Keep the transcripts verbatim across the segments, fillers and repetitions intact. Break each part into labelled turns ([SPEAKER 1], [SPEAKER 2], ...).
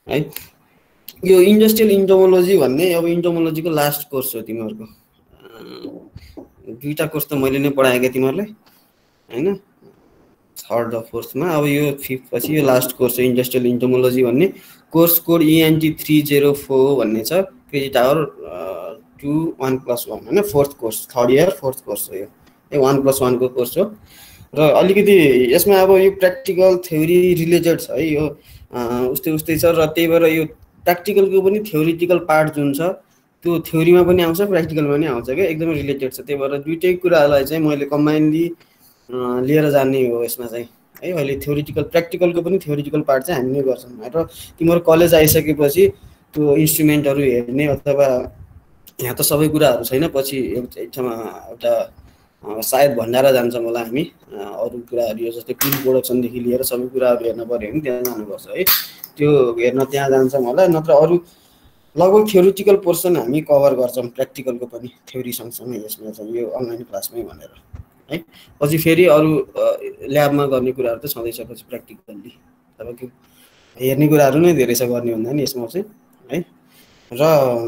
[SPEAKER 1] है। यो industrial entomology भन्ने अब इन्टोमोलोजीको लास्ट कोर्स हो तिमीहरूको। दुईवटा कोर्स त मैले नै पढाएँ क्या तिमीहरूलाई होइन, थर्ड र फोर्थमा। अब यो फिफ्थ पछि यो लास्ट कोर्स हो इन्डस्ट्रियल इन्टोमोलोजी भन्ने। Course code ENT three zero four भन्ने छ, credit hour two one plus one होइन, fourth course, third year fourth course हो यो, ए वान प्लस वानको कोर्स हो। र अलिकति यसमा अब यो प्र्याक्टिकल थ्योरी रिलेटेड छ है, यो उस्तै उस्तै छ। र त्यही भएर यो प्र्याक्टिकलको पनि थ्योरिटिकल पार्ट जुन छ त्यो थ्योरीमा पनि आउँछ, प्र्याक्टिकलमा पनि आउँछ क्या, एकदमै रिलेटेड छ। त्यही भएर दुइटै कुरालाई चाहिँ मैले कम्बाइनली लिएर जाने हो यसमा चाहिँ है। अहिले थ्योरिटिकल प्र्याक्टिकलको पनि थ्योरिटिकल पार्ट चाहिँ हामी नै गर्छौँ। र तिमीहरू कलेज आइसकेपछि त्यो इन्स्ट्रुमेन्टहरू हेर्ने अथवा यहाँ त सबै कुराहरू छैन, पछि एक ठाउँमा एउटा सायद भण्डारा जान्छौँ होला हामी, अरू कुराहरू यो जस्तै फिल्म प्रोडक्सनदेखि लिएर सबै कुराहरू हेर्न पऱ्यो भने त्यहाँ जानुपर्छ है, त्यो हेर्न त्यहाँ जान्छौँ होला। नत्र अरू लगभग थ्योरिटिकल पोर्सन हामी कभर गर्छौँ, प्र्याक्टिकलको पनि थ्योरी सँगसँगै यसमा चाहिँ यो अनलाइन क्लासमै भनेर है। पछि फेरि अरू ल्याबमा गर्ने कुराहरू त छँदैछ पछि प्र्याक्टिकल्ली, तपाईँको हेर्ने कुराहरू नै धेरै छ गर्ने भन्दा नि यसमा चाहिँ है। र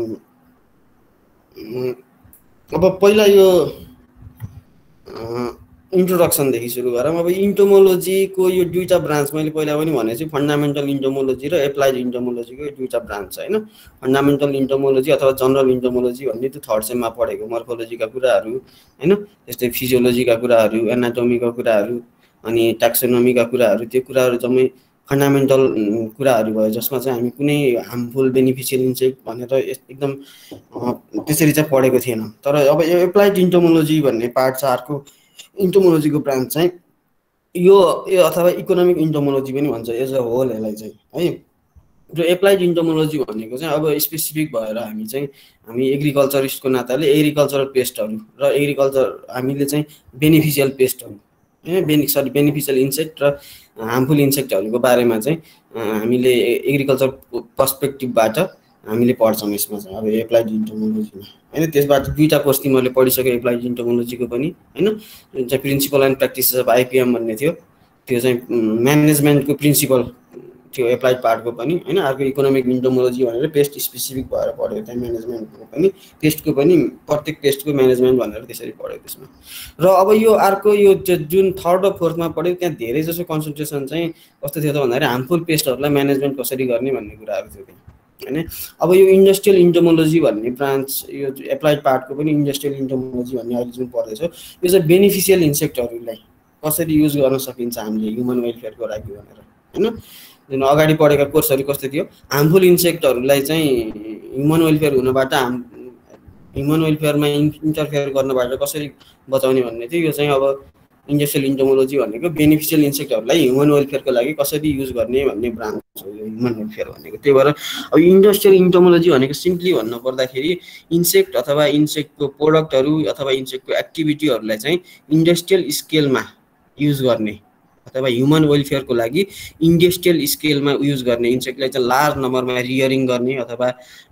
[SPEAKER 1] अब पहिला यो इन्ट्रोडक्सनदेखि सुरु गरौँ। अब इन्टोमोलोजीको यो दुईवटा ब्रान्च मैले पहिला पनि भनेको छु, फन्डामेन्टल इन्टोमोलोजी र एप्लाइड इन्टोमोलोजीको यो दुईवटा ब्रान्च छ होइन। फन्डामेन्टल इन्टोमोलोजी अथवा जनरल इन्टोमोलोजी भन्ने त्यो थर्ड सेममा पढेको मर्फोलोजीका कुराहरू होइन, त्यस्तै फिजियोलोजीका कुराहरू, एनाटोमीका कुराहरू, अनि ट्याक्सोनोमीका कुराहरू, त्यो कुराहरू जम्मै फन्डामेन्टल कुराहरू भयो, जसमा चाहिँ हामी कुनै हार्मफुल बेनिफिसियल इन्सेक्ट भनेर एकदम त्यसरी चाहिँ पढेको थिएन। तर अब यो एप्लाइड इन्टोमोलोजी भन्ने पार्ट छ अर्को इन्टोमोलोजीको ब्रान्च चाहिँ यो यो अथवा इकोनोमिक इन्टोमोलोजी पनि भन्छ एज अ होल यसलाई चाहिँ है। जो एप्लाइड इन्टोमोलोजी भनेको चाहिँ अब स्पेसिफिक भएर हामी चाहिँ हामी एग्रिकल्चरिस्टको नाताले एग्रिकल्चरल पेस्टहरू र एग्रिकल्चर हामीले चाहिँ बेनिफिसियल पेस्टहरू होइन, बेनि सरी बेनिफिसियल इन्सेक्ट र हार्मफुल इन्सेक्टहरूको बारेमा चाहिँ हामीले एग्रिकल्चर पर्सपेक्टिभबाट हामीले पढ्छौँ यसमा चाहिँ अब एप्लाइड इन्टोमोलोजीमा होइन। त्यसबाट दुईवटा कोर्स तिमीहरूले पढिसक्यो एप्लाइड इन्टोमोलोजीको पनि होइन, जुन चाहिँ principle and practices of IPM भन्ने थियो, त्यो चाहिँ म्यानेजमेन्टको प्रिन्सिपल थियो एप्लाइड पार्टको पनि होइन। अर्को इकोनोमिक इन्टोमोलोजी भनेर पेस्ट स्पेसिफिक भएर पढ्यो त्यहाँ, म्यानेजमेन्टको पनि पेस्टको पनि प्रत्येक पेस्टको म्यानेजमेन्ट भनेर त्यसरी पढ्यो त्यसमा। र अब यो अर्को यो जुन थर्ड र फोर्थमा पढ्यो त्यहाँ धेरै जसो कन्सन्ट्रेसन चाहिँ कस्तो थियो त भन्दाखेरि हार्मफुल पेस्टहरूलाई म्यानेजमेन्ट कसरी गर्ने भन्ने कुराहरू थियो त्यहाँ होइन। अब यो इन्डस्ट्रियल इन्टोमोलोजी भन्ने ब्रान्च यो एप्लाइड पार्टको पनि इन्डस्ट्रियल इन्टोमोलोजी भन्ने अहिले जुन पढ्दैछ यो चाहिँ बेनिफिसियल इन्सेक्टहरूलाई कसरी युज गर्न सकिन्छ हामीले ह्युमन वेलफेयरको लागि भनेर होइन। जुन अगाडि पढेका कोर्सहरू कस्तो थियो, हार्मफुल इन्सेक्टहरूलाई चाहिँ ह्युमन वेलफेयर हुनबाट हाम ह्युमन वेलफेयरमा इन्टरफेयर गर्नबाट कसरी बचाउने भन्ने थियो। यो चाहिँ अब इन्डस्ट्रियल इन्टोमोलोजी भनेको बेनिफिसियल इन्सेक्टहरूलाई ह्युमन वेलफेयरको लागि कसरी युज गर्ने भन्ने ब्रान्च हो यो ह्युमन वेलफेयर भनेको। त्यही भएर अब इन्डस्ट्रियल इन्टोमोलोजी भनेको सिम्पली भन्नु पर्दाखेरि इन्सेक्ट अथवा इन्सेक्टको प्रोडक्टहरू अथवा इन्सेक्टको एक्टिभिटीहरूलाई चाहिँ इन्डस्ट्रियल स्केलमा युज गर्ने अथवा ह्युमन वेलफेयरको लागि इन्डस्ट्रियल स्केलमा युज गर्ने, इन्सेक्टलाई चाहिँ लार्ज नम्बरमा रियरिङ गर्ने अथवा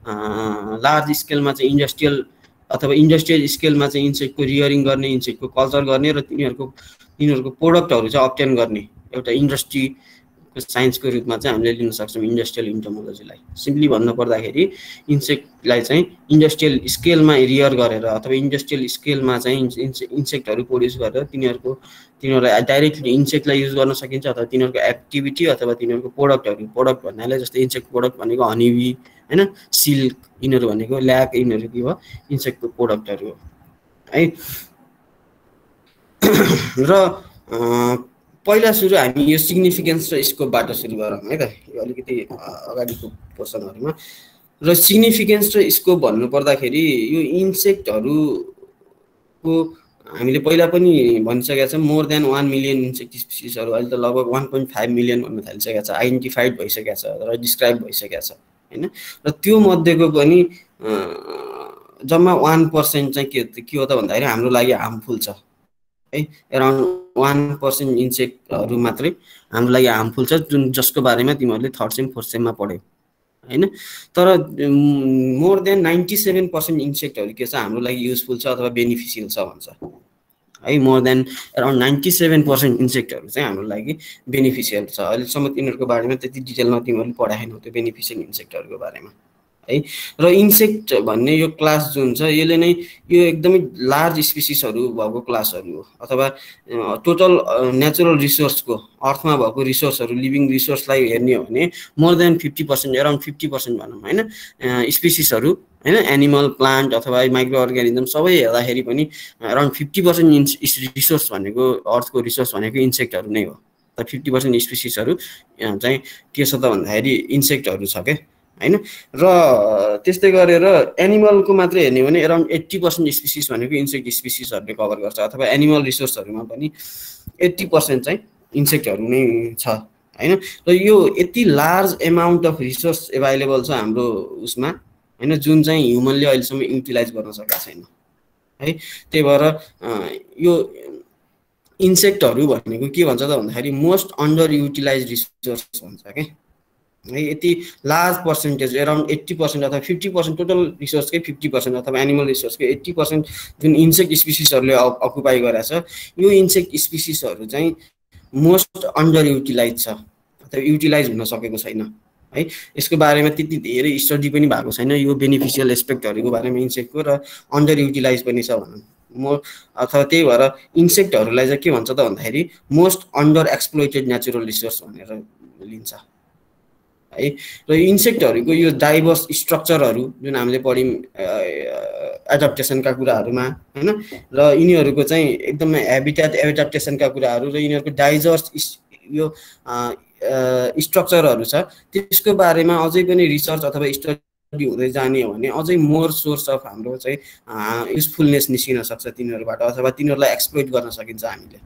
[SPEAKER 1] लार्ज स्केलमा चाहिँ इन्डस्ट्रियल अथवा इन्डस्ट्रियल स्केलमा चाहिँ इन्सेक्टको रियरिङ गर्ने, इन्सेक्टको कल्चर गर्ने र तिनीहरूको तिनीहरूको प्रोडक्टहरू चाहिँ अब्टेन गर्ने एउटा इन्डस्ट्रीको साइन्सको रूपमा चाहिँ हामीले लिन सक्छौँ इन्डस्ट्रियल इन्टोमोलोजीलाई। सिम्पली भन्नु पर्दाखेरि इन्सेक्टलाई चाहिँ इन्डस्ट्रियल स्केलमा रियर गरेर अथवा इन्डस्ट्रियल स्केलमा चाहिँ इन्सेक्टहरू प्रोड्युस गरेर तिनीहरूको तिनीहरूलाई डाइरेक्टली इन्सेक्टलाई युज गर्न सकिन्छ अथवा तिनीहरूको एक्टिभिटी अथवा तिनीहरूको प्रोडक्टहरू, प्रोडक्ट भन्नाले जस्तै इन्सेक्ट प्रोडक्ट भनेको हनीबी होइन, सिल्क, यिनीहरू भनेको ल्याक, यिनीहरू के भयो इन्सेक्टको प्रोडक्टहरू हो है। र पहिला सुरु हामी यो सिग्निफिकेन्स र स्कोपबाट सुरु गरौँ है त, यो अलिकति अगाडिको पोर्सनहरूमा। र सिग्निफिकेन्स र स्कोप भन्नु पर्दाखेरि यो इन्सेक्टहरूको हामीले पहिला पनि भनिसकेका छौँ more than one million insect स्पिसिसहरू अहिले त लगभग वान पोइन्ट फाइभ मिलियन भन्न थालिसकेको छ, आइडेन्टिफाइड भइसकेको छ र डिस्क्राइब भइसकेको छ होइन। र त्यो मध्येको पनि जम्मा वान पर्सेन्ट चाहिँ के के हो त भन्दाखेरि हाम्रो लागि हार्मफुल छ है। एराउन्ड वान पर्सेन्ट इन्सेक्टहरू मात्रै हाम्रो लागि हार्मफुल छ, जुन जसको बारेमा तिमीहरूले थर्ड सेम फोर्थ सेममा पढ्यौ होइन। तर more than ninety seven percent इन्सेक्टहरू के छ हाम्रो लागि युजफुल छ अथवा बेनिफिसियल छ भन्छ है more than around ninety seven percent इन्सेक्टहरू चाहिँ हाम्रो लागि बेनिफिसियल छ। अहिलेसम्म तिनीहरूको बारेमा त्यति डिटेलमा तिमीहरूले पढाएनौ त्यो बेनिफिसियल इन्सेक्टहरूको बारेमा है। र इन्सेक्ट भन्ने यो क्लास जुन छ यसले नै यो एकदमै लार्ज स्पिसिसहरू भएको क्लासहरू हो, अथवा टोटल नेचुरल रिसोर्सको अर्थमा भएको रिसोर्सहरू लिभिङ रिसोर्सलाई हेर्ने हो भने more than fifty percent around fifty percent भनौँ होइन स्पिसिसहरू होइन एनिमल प्लान्ट अथवा माइक्रो अर्गानिजम सबै हेर्दाखेरि पनि अराउन्ड फिफ्टी पर्सेन्ट इन्स रिसोर्स भनेको अर्थको रिसोर्स भनेको इन्सेक्टहरू नै हो। त फिफ्टी पर्सेन्ट स्पिसिसहरू चाहिँ के छ त भन्दाखेरि इन्सेक्टहरू छ क्या होइन। र त्यस्तै गरेर एनिमलको मात्रै हेर्ने भने अराउन्ड एट्टी पर्सेन्ट स्पिसिस भनेको इन्सेक्ट स्पिसिसहरूले कभर गर्छ, अथवा एनिमल रिसोर्सहरूमा पनि एट्टी पर्सेन्ट चाहिँ इन्सेक्टहरू नै छ होइन। र यो यति large amount of resource available छ हाम्रो उसमा होइन, जुन चाहिँ ह्युमनले अहिलेसम्म युटिलाइज गर्न सकेको छैन है। त्यही भएर यो इन्सेक्टहरू भनेको के भन्छ त भन्दाखेरि मोस्ट अन्डर युटिलाइज रिसोर्स भन्छ क्या है। यति large percentage around eighty percent अथवा फिफ्टी पर्सेन्ट टोटल रिसोर्सकै फिफ्टी पर्सेन्ट अथवा एनिमल रिसोर्सकै एट्टी पर्सेन्ट जुन इन्सेक्ट स्पिसिसहरूले अकुपाई गरेको छ, यो इन्सेक्ट स्पिसिसहरू चाहिँ मोस्ट अन्डर युटिलाइज छ अथवा युटिलाइज हुन सकेको छैन है। यसको बारेमा त्यति धेरै स्टडी पनि भएको छैन यो बेनिफिसियल एस्पेक्टहरूको बारेमा इन्सेक्टको, र अन्डर युटिलाइज पनि छ भनौँ म। अथवा त्यही भएर इन्सेक्टहरूलाई चाहिँ के भन्छ त भन्दाखेरि most under exploited natural resource भनेर लिन्छ है। र इन्सेक्टहरूको यो डाइभर्स स्ट्रक्चरहरू जुन हामीले पढ्यौँ एडप्टेसनका कुराहरूमा होइन, र यिनीहरूको चाहिँ एकदमै हेबिटेट एडप्टेसनका कुराहरू र यिनीहरूको डाइभर्स यो स्ट्रक्चरहरू छ, त्यसको बारेमा अझै पनि रिसर्च अथवा स्टडी हुँदै जाने हो भने अझै मोर सोर्स अफ हाम्रो चाहिँ युजफुलनेस निस्किन सक्छ तिनीहरूबाट, अथवा तिनीहरूलाई एक्सप्लोइट गर्न सकिन्छ हामीले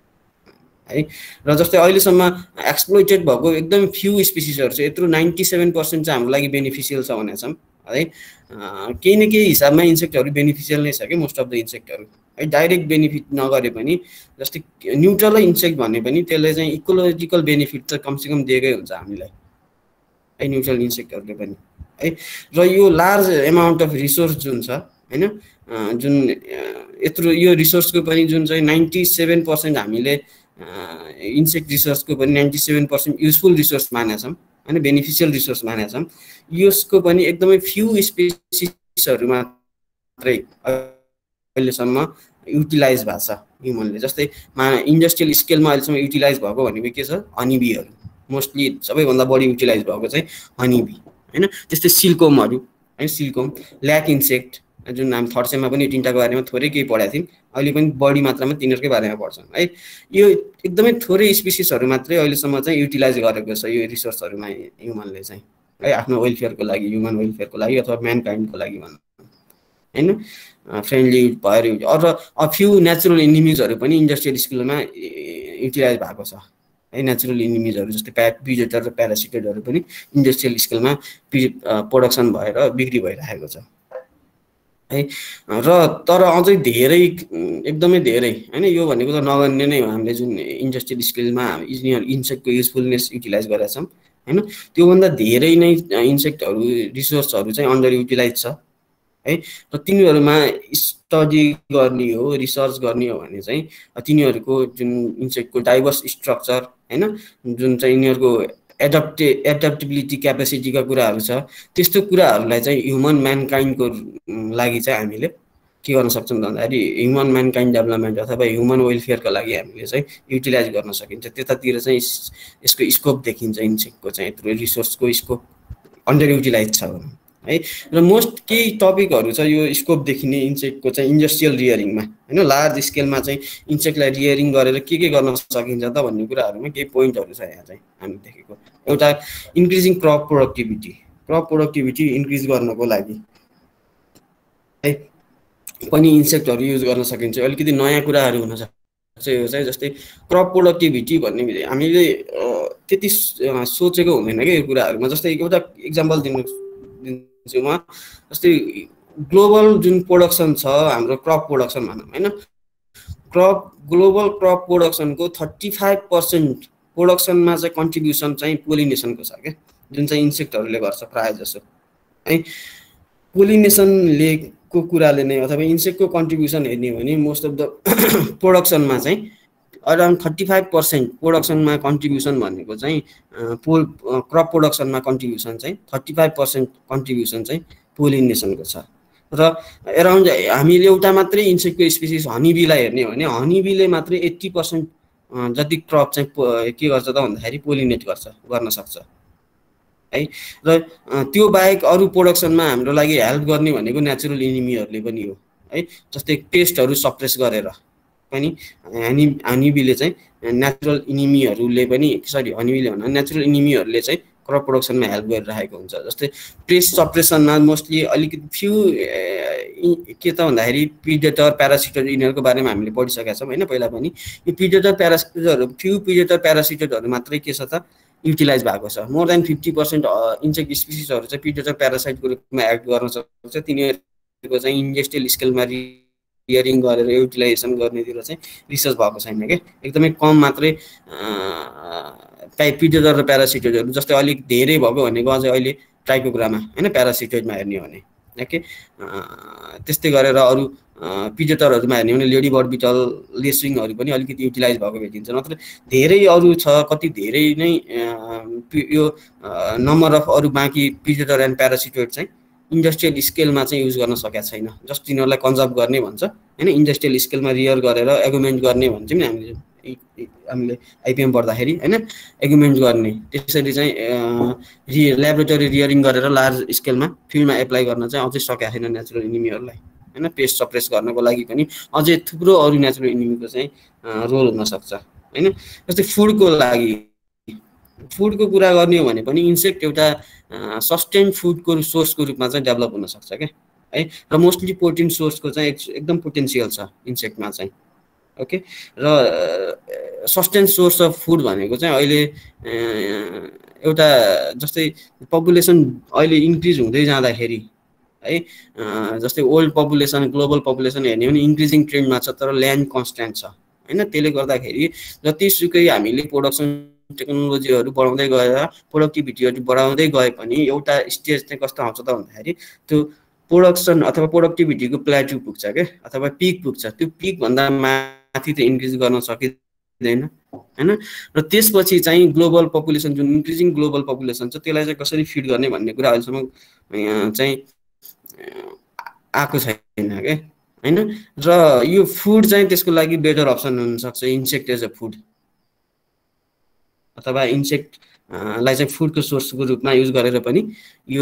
[SPEAKER 1] है। र जस्तै अहिलेसम्म एक्सप्लोइटेड भएको एकदम फ्यु स्पिसिसहरू छ, यत्रो नाइन्टी सेभेन पर्सेन्ट चाहिँ हाम्रो लागि बेनिफिसियल छ भनेको छौँ है। केही न केही हिसाबमा इन्सेक्टहरू बेनिफिसियल नै छ कि मोस्ट अफ द इन्सेक्टहरू है। डाइरेक्ट बेनिफिट नगरे पनि जस्तै न्युट्रल इन्सेक्ट भने पनि त्यसले चाहिँ इकोलोजिकल बेनिफिट त कमसेकम दिएकै हुन्छ हामीलाई है, न्युट्रल इन्सेक्टहरूले पनि है। र यो लार्ज एमाउन्ट अफ रिसोर्स जुन छ होइन, जुन यत्रो यो रिसोर्सको पनि जुन चाहिँ नाइन्टी सेभेन पर्सेन्ट हामीले इन्सेक्ट रिसोर्सको पनि ninety seven percent useful resource मानेका छौँ होइन, बेनिफिसियल रिसोर्स मानेका छौँ। यसको पनि एकदमै फ्यु स्पेसिसहरू मात्रै अहिलेसम्म युटिलाइज भएको छ ह्युमनले। जस्तै मा इन्डस्ट्रियल स्केलमा अहिलेसम्म युटिलाइज भएको भनेको के छ, हनीबीहरू मोस्टली सबैभन्दा बढी युटिलाइज भएको चाहिँ हनीबी होइन। त्यस्तै सिल्कोमहरू है, सिल्कोम ल्याक इन्सेक्ट जुन हामी थर्ड सेममा पनि तिनवटाको बारेमा थोरै केही पढाएको थियौँ, अहिले पनि बढी मात्रामा तिनीहरूकै बारेमा पढ्छौँ है। यो एकदमै थोरै स्पिसिसहरू मात्रै अहिलेसम्म चाहिँ युटिलाइज गरेको छ यो रिसोर्सहरूमा ह्युमनले चाहिँ है, आफ्नो वेलफेयरको लागि, ह्युमन वेलफेयरको लागि अथवा म्यानकाइन्डको लागि भनौँ होइन, फ्रेन्डली भएर। अर अ फ्यु नेचुरल एनिमिजहरू पनि इन्डस्ट्रियल स्कुलमा युटिलाइज भएको छ है। नेचुरल एनिमिजहरू जस्तै प्या प्रिडेटर र प्यारासिटेडहरू पनि इन्डस्ट्रियल स्केलमा प्रोडक्सन भएर बिक्री भइरहेको छ है। र तर अझै धेरै एकदमै धेरै होइन, यो भनेको त नगर्ने नै हो हामीले जुन इन्डस्ट्रियल स्केलमा इन्सेक्टको युजफुलनेस युटिलाइज गरेका छौँ होइन, त्योभन्दा धेरै नै इन्सेक्टहरू रिसोर्सहरू चाहिँ अन्डर युटिलाइज छ है। र तिनीहरूमा स्टडी गर्ने हो, रिसर्च गर्ने हो भने चाहिँ तिनीहरूको जुन इन्सेक्टको डाइभर्स स्ट्रक्चर होइन, जुन चाहिँ यिनीहरूको एडप्टे एडप्टेबिलिटी क्यापेसिटीका कुराहरू छ, त्यस्तो कुराहरूलाई चाहिँ ह्युमन म्यानकाइन्डको लागि चाहिँ हामीले के गर्न सक्छौँ भन्दाखेरि ह्युमन म्यानकाइन्ड डेभलपमेन्ट अथवा ह्युमन वेलफेयरको लागि हामीले चाहिँ युटिलाइज गर्न सकिन्छ। त्यतातिर चाहिँ यसको स्कोप देखिन्छ, इन्सेक्टको चाहिँ यत्रो रिसोर्सको स्कोप अन्डर युटिलाइज छ भनौँ है। र मोस्ट केही टपिकहरू छ यो स्कोप देखिने इन्सेक्टको चाहिँ इन्डस्ट्रियल रियरिङमा होइन, लार्ज स्केलमा चाहिँ इन्सेक्टलाई रियरिङ गरेर के के गर्न सकिन्छ त भन्ने कुराहरूमा केही पोइन्टहरू छ यहाँ चाहिँ हामी देखेको। एउटा increasing crop productivity, crop productivity increase गर्नको लागि है पनि इन्सेक्टहरू युज गर्न सकिन्छ। अलिकति नयाँ कुराहरू हुन सक्छ यो चाहिँ, जस्तै क्रप प्रोडक्टिभिटी भन्ने हामीले त्यति सोचेको हुँदैन क्या यो कुराहरूमा। जस्तै एउटा इक्जाम्पल दिनु दिन्छु म, जस्तै ग्लोबल जुन प्रोडक्सन छ हाम्रो क्रप प्रोडक्सन भनौँ होइन, क्रप ग्लोबल क्रप प्रोडक्सनको थर्टी फाइभ पर्सेन्ट प्रोडक्सनमा चाहिँ कन्ट्रिब्युसन चाहिँ पोलिनेसनको छ क्या, जुन चाहिँ इन्सेक्टहरूले गर्छ प्रायः जसो है। पोलिनेसनले को कुराले नै अथवा इन्सेक्टको कन्ट्रिब्युसन हेर्ने हो भने मोस्ट अफ द प्रोडक्सनमा चाहिँ अराउन्ड थर्टी फाइभ पर्सेन्ट प्रोडक्सनमा कन्ट्रिब्युसन भनेको चाहिँ पोल क्रप प्रोडक्सनमा कन्ट्रिब्युसन चाहिँ थर्टी फाइभ पर्सेन्ट कन्ट्रिब्युसन चाहिँ पोलिनेसनको छ र एराउन्ड हामीले एउटा मात्रै इन्सेक्टको स्पिसिस हनीबीलाई हेर्ने हो भने हनीबीले मात्रै एट्टी पर्सेन्ट जति क्रप चाहिँ के गर्छ त भन्दाखेरि पोलिनेट गर्छ गर्न सक्छ है र त्यो बाहेक अरू प्रोडक्सनमा हाम्रो लागि हेल्प गर्ने भनेको नेचुरल इनिमीहरूले पनि हो है जस्तै पेस्टहरू सप्रेस गरेर पनि हनी हनीबीले चाहिँ नेचुरल इनिमीहरूले पनि सरी हनीबीले भन्दा नेचुरल इनिमीहरूले चाहिँ क्रप प्रोडक्सनमा हेल्प गरिरहेको हुन्छ जस्तै पेस्ट सप्रेसनमा मोस्टली अलिकति फ्यु के त भन्दाखेरि प्रिडेटर प्यारासिटहरू यिनीहरूको बारेमा हामीले पढिसकेका छौँ होइन पहिला पनि यो प्रिडेटर प्यारासिटहरू फ्यु प्रिडेटर प्यारासिटहरू मात्रै के छ त युटिलाइज भएको छ more than fifty percent insect स्पिसिसहरू चाहिँ प्रिडेटर प्यारासाइटको रूपमा एक्ट गर्न सक्छ तिनीहरूको चाहिँ इन्डस्ट्रियल स्केलमा रियरिङ गरेर युटिलाइजेसन गर्नेतिर चाहिँ रिसर्च भएको छैन क्या एकदमै कम मात्रै प्रिडेटर र प्यारासिटोइडहरू जस्तै अलिक धेरै भएको भनेको अझै अहिले ट्राइकोग्रामा होइन प्यारासिटोइडमा हेर्ने हो भने ओके त्यस्तै गरेर अरू प्रिडेटरहरूमा हेर्ने हो भने लेडी बर्ड बिटल लेसविङहरू पनि अलिकति युटिलाइज भएको भेटिन्छ नत्र धेरै अरू छ कति धेरै नै यो नम्बर अफ अरू बाँकी प्रिडेटर एन्ड प्यारासिटोइड चाहिँ इन्डस्ट्रियल स्केलमा चाहिँ युज गर्न सकेका छैन जस्ट तिनीहरूलाई कन्जर्भ गर्ने भन्छ होइन इन्डस्ट्रियल स्केलमा रियर गरेर एगुमेन्ट गर्ने भन्छौँ नि हामीले हामीले आइपिएम पढ्दाखेरि होइन एग्युमेन्ट गर्ने त्यसरी चाहिँ रि ल्याबोरेटरी रियरिङ गरेर लार्ज स्केलमा फिल्डमा एप्लाई गर्न चाहिँ अझै सकेका छैन नेचुरल इनिमीहरूलाई होइन पेस्ट सप्रेस गर्नको लागि पनि अझै थुप्रो अरू नेचुरल इनिमीको चाहिँ रोल हुनसक्छ होइन जस्तै फुडको लागि फुडको कुरा गर्ने हो भने पनि इन्सेक्ट एउटा सस्टेन फुडको सोर्सको रूपमा चाहिँ डेभलप हुनसक्छ क्या है र मोस्टली प्रोटिन सोर्सको चाहिँ एकदम पोटेन्सियल छ इन्सेक्टमा चाहिँ ओके र सस्टेन सोर्स अफ फुड भनेको चाहिँ अहिले एउटा जस्तै पपुलेसन अहिले इन्क्रिज हुँदै जाँदाखेरि है जस्तै वर्ल्ड पपुलेसन ग्लोबल पपुलेसन हेर्ने भने इन्क्रिजिङ ट्रेन्डमा छ तर ल्यान्ड कन्स्ट्यान्ट छ होइन त्यसले गर्दाखेरि जतिसुकै हामीले प्रोडक्सन टेक्नोलोजीहरू बढाउँदै गएर प्रोडक्टिभिटीहरू बढाउँदै गए पनि एउटा स्टेज चाहिँ कस्तो आउँछ त भन्दाखेरि त्यो प्रोडक्सन अथवा प्रोडक्टिभिटीको प्लेट्यू पुग्छ क्या अथवा पिक पुग्छ त्यो पिकभन्दा माथि त इन्क्रिज गर्न सकिँदैन होइन र त्यसपछि चाहिँ ग्लोबल पपुलेसन जुन इन्क्रिजिङ ग्लोबल पपुलेसन छ त्यसलाई चाहिँ कसरी फिड गर्ने भन्ने कुरा अहिलेसम्म चाहिँ आएको छैन क्या होइन र यो फुड चाहिँ त्यसको लागि बेटर अप्सन हुनसक्छ इन्सेक्ट एज अ फुड अथवा इन्सेक्टलाई चाहिँ फुडको सोर्सको रूपमा युज गरेर पनि यो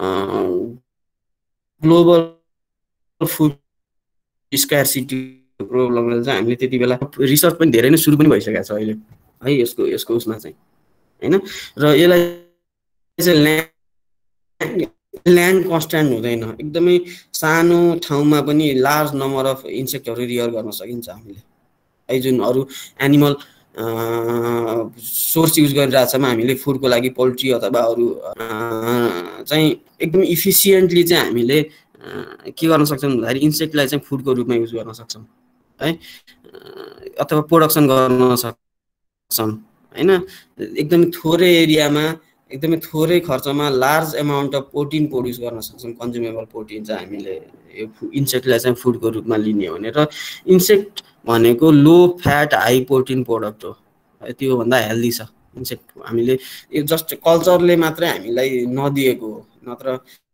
[SPEAKER 1] ग्लोबल फुड स्क्यारसिटी प्रब्लमलाई चाहिँ हामीले त्यति बेला रिसर्च पनि धेरै नै सुरु पनि भइसकेको छ अहिले है यसको यसको उसमा चाहिँ होइन र यसलाई चाहिँ ल्यान्ड ल्यान्ड कन्स्ट्यान्ट हुँदैन एकदमै सानो ठाउँमा पनि लार्ज नम्बर अफ इन्सेक्टहरू रियर गर्न सकिन्छ हामीले है जुन अरू एनिमल सोर्स युज गरिरहेछौँ हामीले फुडको लागि पोल्ट्री अथवा अरू चाहिँ एकदम इफिसियन्टली चाहिँ हामीले के गर्न सक्छौँ भन्दाखेरि इन्सेक्टलाई चाहिँ फुडको रूपमा युज गर्न सक्छौँ है अथवा प्रोडक्सन गर्न सक्छौँ होइन एकदमै थोरै एरियामा एकदमै थोरै खर्चमा large amount of protein produce गर्न सक्छौँ कन्ज्युमेबल प्रोटिन चाहिँ हामीले यो इन्सेक्टलाई चाहिँ फुडको रूपमा लिने हो भने र इन्सेक्ट भनेको low fat high protein product हो त्योभन्दा हेल्दी छ इन्सेक्ट हामीले यो जस्ट कल्चरले मात्रै हामीलाई नदिएको हो नत्र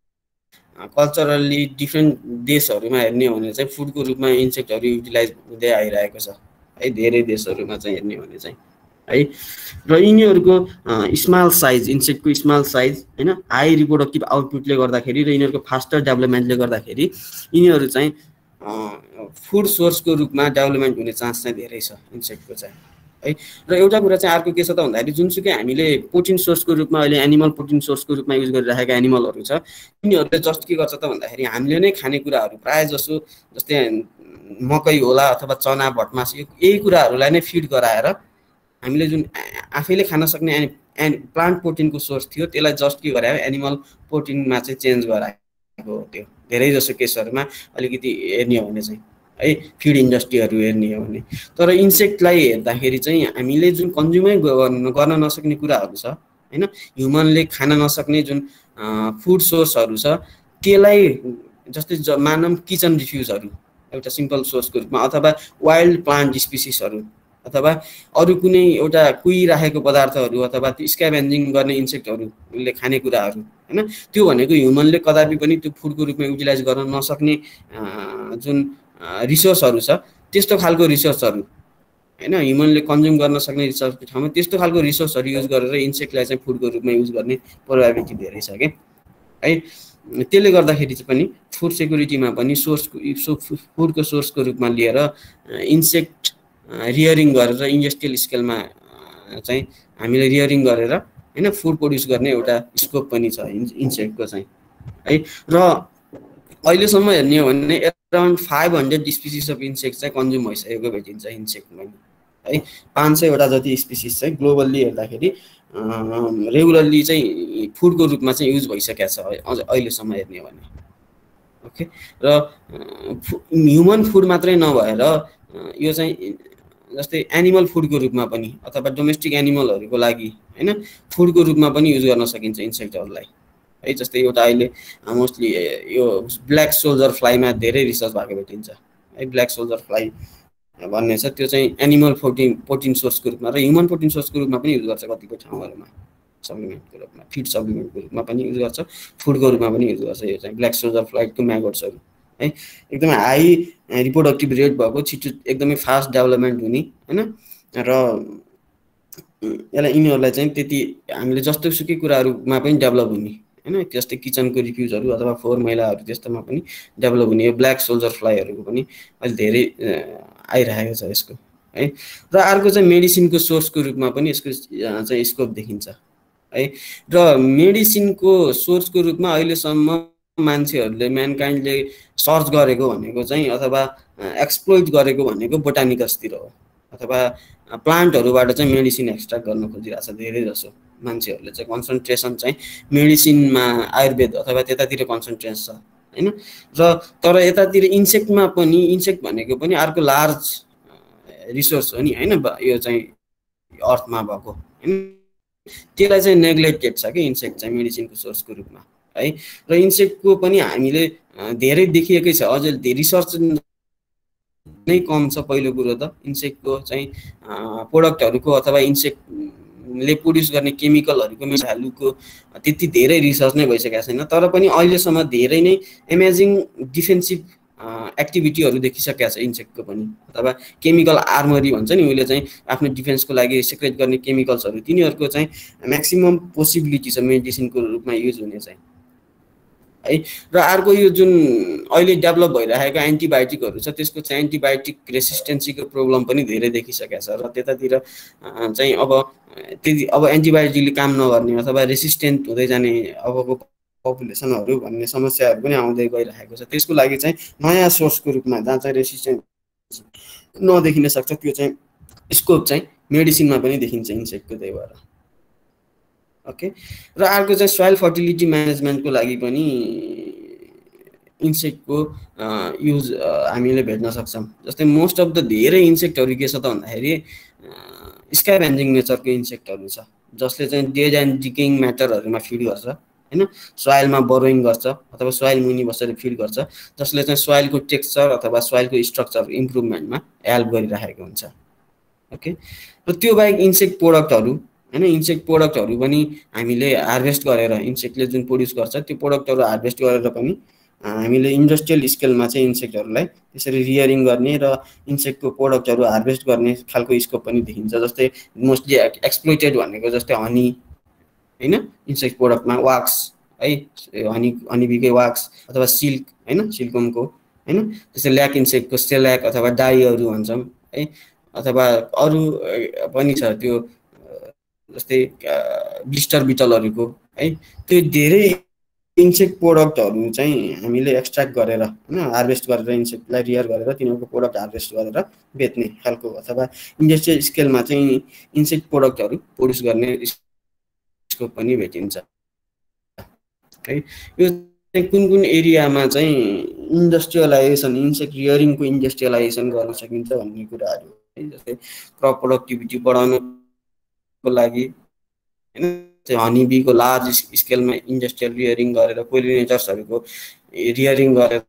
[SPEAKER 1] कल्चरली डिफ्रेन्ट देशहरूमा हेर्ने हो भने चाहिँ फुडको रूपमा इन्सेक्टहरू युटिलाइज हुँदै आइरहेको छ है धेरै देशहरूमा चाहिँ हेर्ने हो भने चाहिँ है र यिनीहरूको स्मल साइज इन्सेक्टको स्मल साइज होइन हाई रिप्रोडक्टिभ आउटपुटले गर्दाखेरि र यिनीहरूको फास्टर डेभलपमेन्टले गर्दाखेरि यिनीहरू चाहिँ फुड सोर्सको रूपमा डेभलपमेन्ट हुने चान्स चाहिँ धेरै छ इन्सेक्टको चाहिँ है र एउटा कुरा चाहिँ अर्को के छ त भन्दाखेरि जुनसुकै हामीले प्रोटिन सोर्सको रूपमा अहिले एनिमल प्रोटिन सोर्सको रूपमा युज गरिरहेका एनिमलहरू छ यिनीहरूले जस्ट के गर्छ त भन्दाखेरि हामीले नै खाने कुराहरू प्रायः जसो जस्तै मकै होला अथवा चना भटमास यही कुराहरूलाई नै फिड गराएर हामीले जुन आफैले खान सक्ने एनि प्लान्ट प्रोटिनको सोर्स थियो त्यसलाई जस्ट के गरायो एनिमल प्रोटिनमा चाहिँ चेन्ज गराएको त्यो धेरै जसो केसहरूमा अलिकति हेर्ने हो भने चाहिँ है फिड इन्डस्ट्रीहरू हेर्ने हो भने तर इन्सेक्टलाई हेर्दाखेरि चाहिँ हामीले जुन कन्ज्युमै गर्न नसक्ने कुराहरू छ होइन ह्युमनले खान नसक्ने जुन फुड सोर्सहरू छ त्यसलाई जस्तै मानम किचन रिफ्युजहरू एउटा सिम्पल सोर्सको रूपमा, अथवा वाइल्ड प्लान्ट स्पिसिसहरू, अथवा अरू कुनै एउटा कुहिराखेको पदार्थहरू, अथवा त्यो स्क्याभेन्जिङ गर्ने इन्सेक्टहरूले खाने कुराहरू होइन। त्यो भनेको ह्युमनले कदापि पनि त्यो फुडको रूपमा युटिलाइज गर्न नसक्ने जुन रिसोर्सहरू छ त्यस्तो खालको रिसोर्सहरू होइन, ह्युमनले कन्ज्युम गर्न सक्ने रिसोर्सको ठाउँमा त्यस्तो खालको रिसोर्सहरू युज गरेर इन्सेक्टलाई चाहिँ फुडको रूपमा युज गर्ने प्रोबेबिलिटी धेरै छ क्या है। त्यसले गर्दाखेरि चाहिँ पनि फुड सेक्युरिटीमा पनि सोर्सको फुडको सोर्सको रूपमा लिएर इन्सेक्ट रियरिङ गरेर इन्डस्ट्रियल स्केलमा चाहिँ हामीले रियरिङ गरेर होइन फुड प्रड्युस गर्ने एउटा स्कोप पनि छ इन्सेक्टको चाहिँ है। र अहिलेसम्म हेर्ने हो भने around five hundred species of insect चाहिँ कन्ज्युम भइसकेको भेटिन्छ इन्सेक्टमा है। पाँच सयवटा जति स्पिसिस चाहिँ ग्लोबल्ली हेर्दाखेरि रेगुलरली चाहिँ फुडको रूपमा चाहिँ युज भइसकेको छ अझ अहिलेसम्म हेर्ने हो भने। ओके, र ह्युमन फुड मात्रै नभएर यो चाहिँ जस्तै एनिमल फुडको रूपमा पनि अथवा डोमेस्टिक एनिमलहरूको लागि होइन फुडको रूपमा पनि युज गर्न सकिन्छ इन्सेक्टहरूलाई है। जस्तै एउटा अहिले मोस्टली यो ब्ल्याक सोल्जर फ्लाईमा धेरै रिसर्च भएको भेटिन्छ है। ब्ल्याक सोल्जर फ्लाई भन्ने छ, त्यो चाहिँ एनिमल प्रोटिन प्रोटिन सोर्सको रूपमा र ह्युमन प्रोटिन सोर्सको रूपमा पनि युज गर्छ कतिपय ठाउँहरूमा, सप्लिमेन्टको रूपमा, फिड सप्लिमेन्टको रूपमा पनि युज गर्छ, फुडको रूपमा पनि युज गर्छ। यो चाहिँ ब्ल्याक सोल्जर फ्लाईको म्यागोट्सहरू है, एकदमै हाई रिप्रोडक्टिभ रेट भएको, छिटो एकदमै फास्ट डेभलपमेन्ट हुने होइन। र यसलाई यिनीहरूलाई चाहिँ त्यति हामीले जस्तो सुकै कुराहरूमा पनि डेभलप हुने होइन, जस्तै किचनको रिफ्युजहरू अथवा फोहोर मैलाहरू त्यस्तोमा पनि डेभलप हुने यो ब्ल्याक सोल्जर फ्लाईहरूको पनि अहिले धेरै आइरहेको छ यसको है। र अर्को चाहिँ मेडिसिनको सोर्सको रूपमा पनि यसको चाहिँ स्कोप देखिन्छ है। र मेडिसिनको सोर्सको रूपमा अहिलेसम्म मान्छेहरूले म्यानकाइन्डले सर्च गरेको भनेको चाहिँ अथवा एक्सप्लोइट गरेको भनेको बोटानिकल्सतिर हो, अथवा प्लान्टहरूबाट चाहिँ मेडिसिन एक्सट्र्याक्ट गर्न खोजिरहेको छ धेरै जसो मान्छेहरूले चाहिँ। कन्सन्ट्रेसन चाहिँ मेडिसिनमा आयुर्वेद अथवा त्यतातिर कन्सन्ट्रेसन छ होइन। र तर यतातिर इन्सेक्टमा पनि, इन्सेक्ट भनेको पनि अर्को लार्ज रिसोर्स हो नि होइन, यो चाहिँ अर्थमा भएको होइन, त्यसलाई चाहिँ नेग्लेक्टेड छ कि इन्सेक्ट चाहिँ मेडिसिनको सोर्सको रूपमा है। र इन्सेक्टको पनि हामीले धेरै देखिएकै छ, अझै रिसर्च नै कम छ। पहिलो कुरो त इन्सेक्टको चाहिँ प्रोडक्टहरूको अथवा इन्सेक्टले प्रड्युस गर्ने केमिकलहरूको भ्यालुको त्यति धेरै रिसर्च नै भइसकेको छैन। तर पनि अहिलेसम्म धेरै नै एमेजिङ डिफेन्सिभ एक्टिभिटीहरू देखिसकेको छ इन्सेक्टको पनि, अथवा केमिकल आर्मरी भन्छ नि, उसले चाहिँ आफ्नो डिफेन्सको लागि सिक्रेट गर्ने केमिकल्सहरू, तिनीहरूको चाहिँ म्याक्सिमम पोसिबिलिटी छ मेडिसिनको रूपमा युज हुने चाहिँ है। र अर्को यो जुन अहिले डेभलप भइरहेको एन्टिबायोटिकहरू छ त्यसको चाहिँ एन्टिबायोटिक रेसिस्टेन्सीको प्रब्लम पनि धेरै देखिसकेको छ। र त्यतातिर चाहिँ अब त्यति अब एन्टिबायोटिकले काम नगर्ने अथवा रेसिस्टेन्ट हुँदै जाने अबको पपुलेसनहरू भन्ने समस्याहरू पनि आउँदै गइरहेको छ। त्यसको लागि चाहिँ नयाँ सोर्सको रूपमा जहाँ चाहिँ रेसिस्टेन्ट नदेखिन सक्छ त्यो चाहिँ स्कोप चाहिँ मेडिसिनमा पनि देखिन्छ इन्सेक्टको, त्यही भएर। ओके, र अर्को चाहिँ सोइल फर्टिलिटी म्यानेजमेन्टको लागि पनि इन्सेक्टको युज हामीले भेट्न सक्छौँ। जस्तै मोस्ट अफ द धेरै इन्सेक्टहरू के छ त भन्दाखेरि स्क्याभेन्जिङ नेचरको इन्सेक्टहरू छ, जसले चाहिँ डेड एन्ड डिकेइङ म्याटरहरूमा फिड गर्छ होइन, सोइलमा बरोइङ गर्छ अथवा सोइल मुनि बसेर फिड गर्छ, जसले चाहिँ सोइलको टेक्सचर अथवा सोइलको स्ट्रक्चर इम्प्रुभमेन्टमा हेल्प गरिरहेको हुन्छ। ओके, र त्यो बाहेक इन्सेक्ट प्रोडक्टहरू होइन, इन्सेक्ट प्रोडक्टहरू पनि हामीले हार्भेस्ट गरेर इन्सेक्टले जुन प्रड्युस गर्छ त्यो प्रोडक्टहरू हार्भेस्ट गरेर पनि हामीले इन्डस्ट्रियल स्केलमा चाहिँ इन्सेक्टहरूलाई त्यसरी रियरिङ गर्ने र इन्सेक्टको प्रोडक्टहरू हार्भेस्ट गर्ने खालको स्कोप पनि देखिन्छ। जस्तै मोस्टली एक्सप्लोइटेड भनेको जस्तै हनी होइन, इन्सेक्ट प्रोडक्टमा वाक्स है, हनी हनीबीकै वाक्स अथवा सिल्क होइन, सिल्कमको होइन, जस्तै ल्याक इन्सेक्टको सेल्याक अथवा डाईहरू भन्छौँ है, अथवा अरू पनि छ त्यो जस्तै ब्लिस्टर बिटलहरूको है। त्यो धेरै इन्सेक्ट प्रोडक्टहरू चाहिँ हामीले एक्सट्र्याक्ट गरेर होइन, हार्भेस्ट गरेर इन्सेक्टलाई रियर गरेर तिनीहरूको प्रोडक्ट हार्भेस्ट गरेर बेच्ने खालको अथवा इन्डस्ट्रियल स्केलमा चाहिँ इन्सेक्ट प्रोडक्टहरू प्रड्युस गर्ने स्कोप पनि भेटिन्छ है। यो चाहिँ कुन कुन एरियामा चाहिँ इन्डस्ट्रियलाइजेसन, इन्सेक्ट रियरिङको इन्डस्ट्रियलाइजेसन गर्न सकिन्छ भन्ने कुराहरू है। जस्तै क्रप प्रोडक्टिभिटी बढाउनको लागि होइन, चाहिँ हनी बीको लार्ज स्केलमा इन्डस्ट्रियल रियरिङ गरेर पोलिनेटर्सहरूको रियरिङ गरेर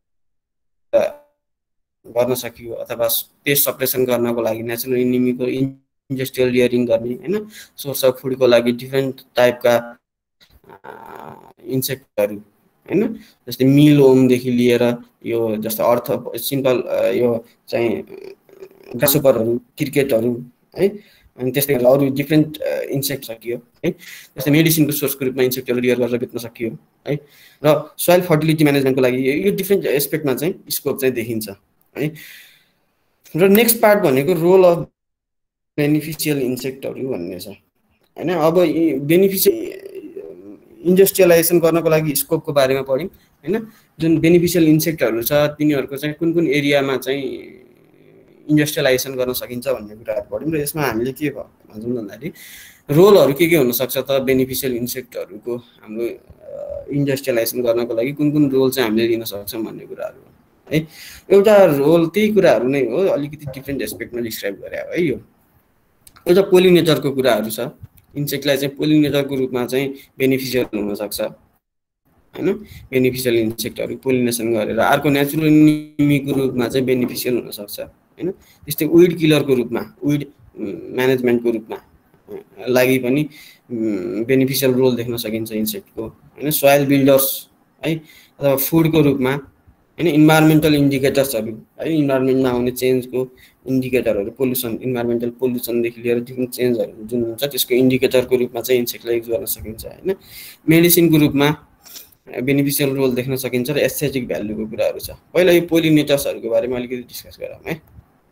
[SPEAKER 1] गर्न सकियो अथवा पेस्ट सप्रेसन गर्नको लागि नेचुरल एनिमीको इन्डस्ट्रियल रियरिङ गर्ने हैन सोर्स अफ फुडको लागि डिफ्रेन्ट टाइपका इन्सेक्टहरू हैन जस्तै मिलओमदेखि लिएर यो जस्तो अर्थ सिम्पल यो चाहिँ ग्रासहोपरहरू क्रिकेटहरू है अनि त्यस्तै गरेर अरू डिफ्रेन्ट इन्सेक्ट सकियो है जस्तै मेडिसिनको सोर्सको रूपमा इन्सेक्टहरू रियर गरेर बेच्न सकियो है र सोइल फर्टिलिटी म्यानेजमेन्टको लागि यो डिफ्रेन्ट एस्पेक्टमा चाहिँ स्कोप चाहिँ देखिन्छ है र नेक्स्ट पार्ट भनेको रोल अफ बेनिफिसियल इन्सेक्टहरू भन्ने छ हैन अब बेनिफिसियल इन्डस्ट्रियलाइजेसन गर्नको लागि स्कोपको बारेमा पढ्यौं हैन जुन बेनिफिसियल इन्सेक्टहरू छ तिनीहरूको चाहिँ कुन कुन एरियामा चाहिँ इन्डस्ट्रियलाइजेसन गर्न सकिन्छ भन्ने कुराहरु पढ्यौं र यसमा हामीले के भन्छौं भन्दाखेरि रोलहरु के के हुन सक्छ त बेनिफिसियल इन्सेक्टहरुको हाम्रो इन्डस्ट्रियलाइजेसन गर्नको लागि कुन कुन रोल चाहिँ हामीले लिन सक्छौं भन्ने कुराहरु है एउटा रोल त्यही कुराहरु नै हो अलिकति डिफ्रेन्ट एस्पेक्टमा डिस्क्राइब गरे हो है यो एउटा पोलिनेटरको कुराहरु छ इन्सेक्टलाई चाहिँ पोलिनेटरको रूपमा चाहिँ बेनिफिसियल हुन सक्छ हैन बेनिफिसियल इन्सेक्टहरु पोलिनेसन गरेर अर्को नेचुरल एनिमीको रूपमा चाहिँ बेनिफिसियल हुन सक्छ हैन त्यस्तै विड किलरको रूपमा विड म्यानेजमेन्टको रूपमा लागि पनि बेनिफिसियल रोल देख्न सकिन्छ इन्सेक्टको हैन सोइल बिल्डर्स है अथवा फुडको रूपमा हैन इन्भाइरोमेन्टल इन्डिकेटर्सहरु है इन्भाइरोमेन्टमा आउने चेन्जको इन्डिकेटरहरु पोल्युसन इन्भाइरोमेन्टल पोल्युसन देखि लिएर डिफ्रेन्ट चेन्जहरु जुन हुन्छ त्यसको इन्डिकेटरको रूपमा चाहिँ इन्सेक्टलाई युज गर्न सकिन्छ हैन मेडिसिनको रूपमा बेनिफिसियल रोल देख्न सकिन्छ र एस्थेटिक भ्यालुको कुराहरु छ पहिला यो पोलिनेटर्सहरुको बारेमा अलिकति डिस्कस गरौँ है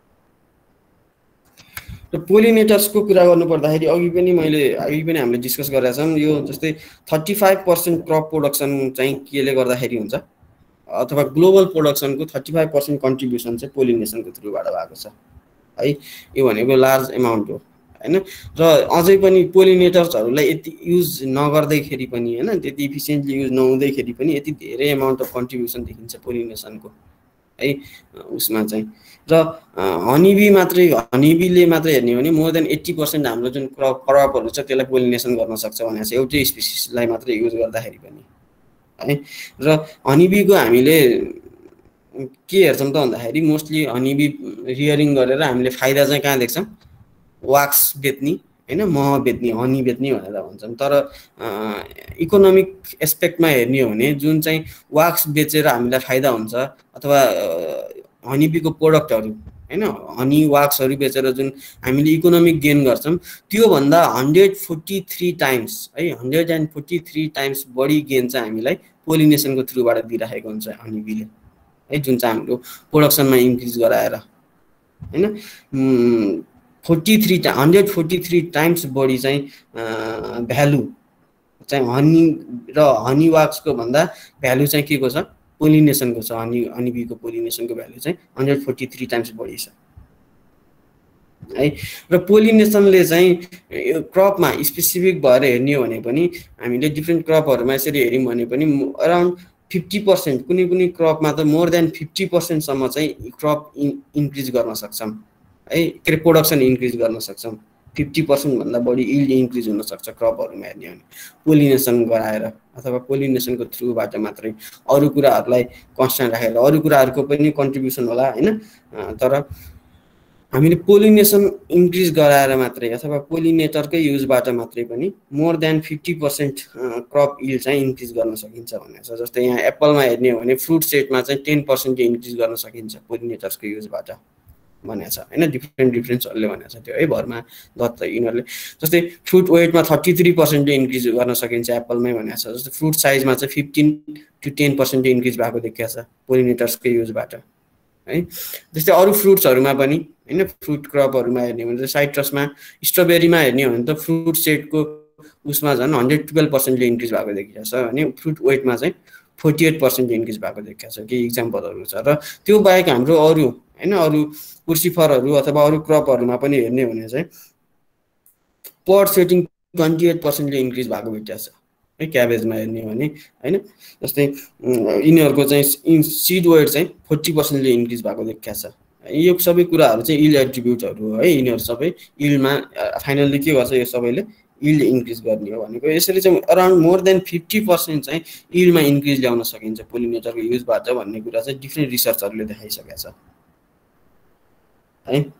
[SPEAKER 1] र पोलिनेटर्सको कुरा गर्नु पर्दाखेरि अघि पनि मैले अघि पनि हामीले डिस्कस गरेका छौं यो जस्तै पैंतीस प्रतिशत क्रप प्रोडक्सन चाहिँ केले गर्दाखेरि हुन्छ अथवा ग्लोबल प्रोडक्सनको पैंतीस प्रतिशत कन्ट्रिब्युसन चाहिँ पोलिनेसनको थ्रुबाट भएको छ है यो भनेको लार्ज अमाउन्ट हो हैन र अझै पनि पोलिनेटर्सहरुलाई यति युज नगर्दैखेरि पनि हैन त्यति इफिसिएन्टली युज नहुँदैखेरि पनि यति धेरै अमाउन्ट अफ कन्ट्रिब्युसन देखिन्छ पोलिनेसनको है उसमा चाहिँ र हनीबी मात्रै हनीबीले मात्रै हेर्ने हो भने मोर देन अस्सी प्रतिशत हाम्रो जुन क्रप क्रपहरु छ त्यसलाई पोलिनेसन गर्न सक्छ भनेको छ एउटै स्पिसिसलाई मात्रै युज गर्दाखेरि पनि है र हनीबीको हामीले के हेर्छौं त भन्दाखेरि मोस्टली हनीबी रियरिङ गरेर हामीले फाइदा चाहिँ कहाँ देख्छौं वाक्स बेच्ने हैन मह बेच्ने हनी बेच्ने भनेर भन्छौं तर इकोनोमिक एस्पेक्टमा हेर्ने हो भने जुन चाहिँ वाक्स बेचेर हामीलाई फाइदा हुन्छ अथवा हनीबीको प्रोडक्टहरु हैन हनी वाक्सहरु बेचेर जुन हामीले इकोनोमिक गेन गर्छौं त्यो भन्दा एक सय तैंतालीस टाइम्स है एक सय तैंतालीस टाइम्स बढी गेन चाहिँ हामीलाई पोलिनेसनको थ्रुबाट दिइराखेको हुन्छ हनीबीले है जुन चाहिँ हाम्रो प्रोडक्सनमा इन्क्रिज गराएर हैन तैंतालीस एक सय तैंतालीस टाइम्स बढी चाहिँ भ्यालु चाहिँ हनी र हनी वाक्सको भन्दा भ्यालु चाहिँ के को छ पोलिनेसनको छ हनी हनीबीको पोलिनेसनको भ्यालु चाहिँ एक सय तैंतालीस टाइम्स बढी छ है र पोलिनेसनले चाहिँ क्रपमा स्पेसिफिक भएर हेर्ने हो भने पनि हामीले डिफ्रेन्ट क्रपहरुमा यसरी हेर्यौं भने पनि अराउन्ड पचास प्रतिशत कुनै कुनै क्रपमा त मोर देन पचास प्रतिशत सम्म चाहिँ क्रप इन्क्रिज गर्न सक्छौं है के प्रोडक्सन इन्क्रिज गर्न सक्छौं पचास प्रतिशत भन्दा बढी यील्ड इन्क्रिज हुन सक्छ क्रपहरुमा हेर्ने हो भने पोलिनेसन गराएर अथवा पोलिनेसनको थ्रुबाट मात्रै अरु कुराहरुलाई कन्स्ट्यान्ट राखेर अरु कुराहरुको पनि कन्ट्रिब्युसन होला हैन तर हामीले पोलिनेसन इन्क्रिज गराएर मात्रै अथवा पोलिनेटरकै युजबाट मात्रै पनि मोर देन पचास प्रतिशत क्रप यील्ड चाहिँ इन्क्रिज गर्न सकिन्छ भनेको छ जस्तै यहाँ एप्पलमा हेर्ने हो भने फ्रुट सेटमा चाहिँ दस प्रतिशत इन्क्रिज गर्न सकिन्छ पोलिनेटर्सको युजबाट भनेको छ हैन डिफ्रेन्ट डिफ्रेन्सहरुले भनेको छ त्यो है भरमा दत्त यिनीहरुले जस्तै फ्रुट वेटमा तैंतीस प्रतिशत इन्क्रिज गर्न सकिन्छ एप्पलमै भनेको छ जस्तै फ्रुट साइजमा चाहिँ पंद्रह टु दस प्रतिशत इन्क्रिज भएको देखिएको छ पोलिनेटर्सको युजबाट है जस्तै अरु फ्रुट्सहरुमा पनि हैन फ्रुट क्रपहरुमा हेर्ने हो भने साइट्रसमा स्ट्रबेरीमा हेर्ने हो भने त फ्रुट सेटको उसमा झन् एक सय बाह्र प्रतिशत इन्क्रिज भएको देखिएको छ अनि फ्रुट वेटमा चाहिँ अडचालीस प्रतिशत इन्क्रिज भएको देखिएको छ केही एक्जाम्पलहरु छ र त्यो बाहेक हाम्रो अरु हैन अरु कुर्सीफरहरु अथवा अरु क्रपहरुमा पनि हेर्ने हो भने चाहिँ पट सेटिङ अट्ठाइस प्रतिशत ले इन्क्रिज भएको भेटिएको छ है क्याबेजमा हेर्ने हो भने हैन जस्तै यिनीहरुको चाहिँ सीड वेट चाहिँ चालीस प्रतिशत ले इन्क्रिज भएको देखिएको छ यो सबै कुराहरु चाहिँ यील्ड एट्रिब्युटहरु हो है यिनीहरु सबै यील्डमा फाइनली के गर्छ यो सबैले यिल्ड इन्क्रिज गर्ने हो भनेको। यसरी चाहिँ around more than fifty percent चाहिँ यिल्डमा इन्क्रिज ल्याउन सकिन्छ पोलिनेटरको युजबाट भन्ने कुरा चाहिँ डिफ्रेन्ट रिसर्चहरूले देखाइसकेको छ है।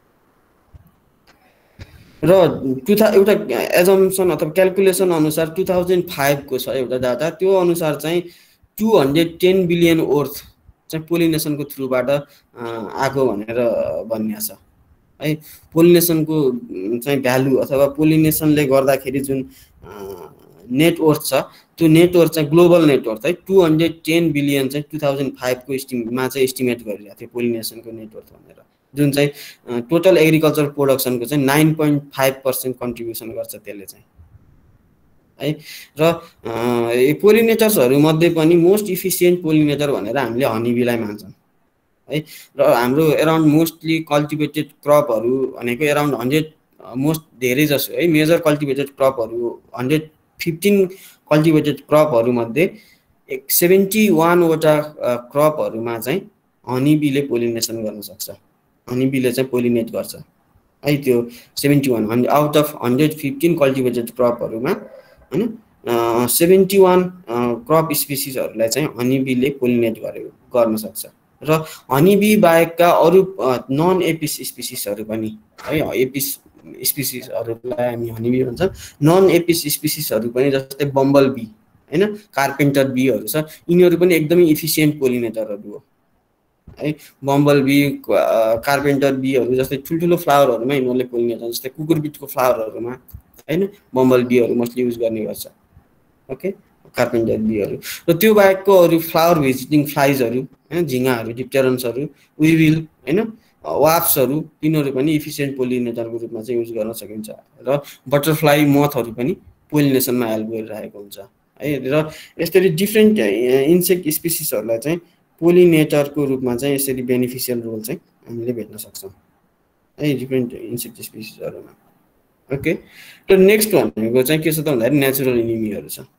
[SPEAKER 1] र टु था एउटा एजम्सन अथवा क्यालकुलेसन अनुसार टु थाउजन्ड फाइभको छ एउटा डाटा, त्यो अनुसार चाहिँ two hundred ten billion worth चाहिँ पोलिनेसनको थ्रुबाट आएको भनेर भनिएको छ है। पोलिनेसनको चाहिँ भ्यालु अथवा पोलिनेसनले गर्दाखेरि जुन नेटवर्थ छ त्यो नेटवर्थ चाहिँ ग्लोबल नेटवर्थ है टु हन्ड्रेड टेन बिलियन चाहिँ टु थाउजन्ड फाइभको इस्टिमेटमा चाहिँ एस्टिमेट गरिरहेको थियो पोलिनेसनको नेटवर्थ भनेर, जुन चाहिँ टोटल एग्रिकल्चर प्रोडक्सनको चाहिँ nine point five percent contribution गर्छ त्यसले चाहिँ है। र पोलिनेटर्सहरूमध्ये पनि मोस्ट इफिसियन्ट पोलिनेटर भनेर हामीले हनीबीलाई मान्छौँ है। र हाम्रो एराउन्ड मोस्टली कल्टिभेटेड क्रपहरू भनेको एराउन्ड हन्ड्रेड मोस्ट धेरै जसो है मेजर कल्टिभेटेड क्रपहरू हन्ड्रेड फिफ्टिन कल्टिभेटेड क्रपहरूमध्ये एक सेभेन्टी वानवटा क्रपहरूमा चाहिँ हनीबीले पोलिनेसन गर्न सक्छ, हनीबीले चाहिँ पोलिनेट गर्छ है। त्यो seventy one hundred out of hundred fifteen cultivated क्रपहरूमा होइन सेभेन्टी वान क्रप स्पिसिसहरूलाई चाहिँ हनीबीले पोलिनेट गरेको गर्न सक्छ। र हनीबी बाहेकका अरू नन एपिस स्पिसिसहरू पनि है, एपिस स्पिसिसहरूलाई हामी हनीबी भन्छौँ, नन एपिस स्पिसिसहरू पनि जस्तै बम्बल बी होइन कार्पेन्टर बीहरू छ, यिनीहरू पनि एकदमै इफिसियन्ट पोलिनेटरहरू हो है। बम्बल बी कार्पेन्टर बीहरू जस्तै ठुल्ठुलो फ्लावरहरूमा यिनीहरूले पोलिनेट गर्छ, जस्तै कुकुरबिटको फ्लावरहरूमा होइन बम्बल बीहरू मोस्टली युज गर्ने गर्छ ओके कार्पेन्टर बीहरू। र त्यो बाहेकको अरू फ्लावर भिजिटिङ फ्लाइजहरू होइन झिँगाहरू डिप्टेरन्सहरू विविल होइन वाफ्सहरू यिनीहरू पनि इफिसियन्ट पोलिनेटरको रूपमा चाहिँ युज गर्न सकिन्छ। र बटरफ्लाई मथहरू पनि पोलिनेसनमा हेल्प गरिरहेको हुन्छ है। र यसरी डिफ्रेन्ट इन्सेक्ट स्पिसिसहरूलाई चाहिँ पोलिनेटरको रूपमा चाहिँ यसरी बेनिफिसियल रोल चाहिँ हामीले भेट्न सक्छौँ है डिफ्रेन्ट इन्सेक्ट स्पिसिसहरूमा ओके। र नेक्स्ट भनेको चाहिँ के छ त भन्दाखेरि नेचुरल इनिमीहरू छ।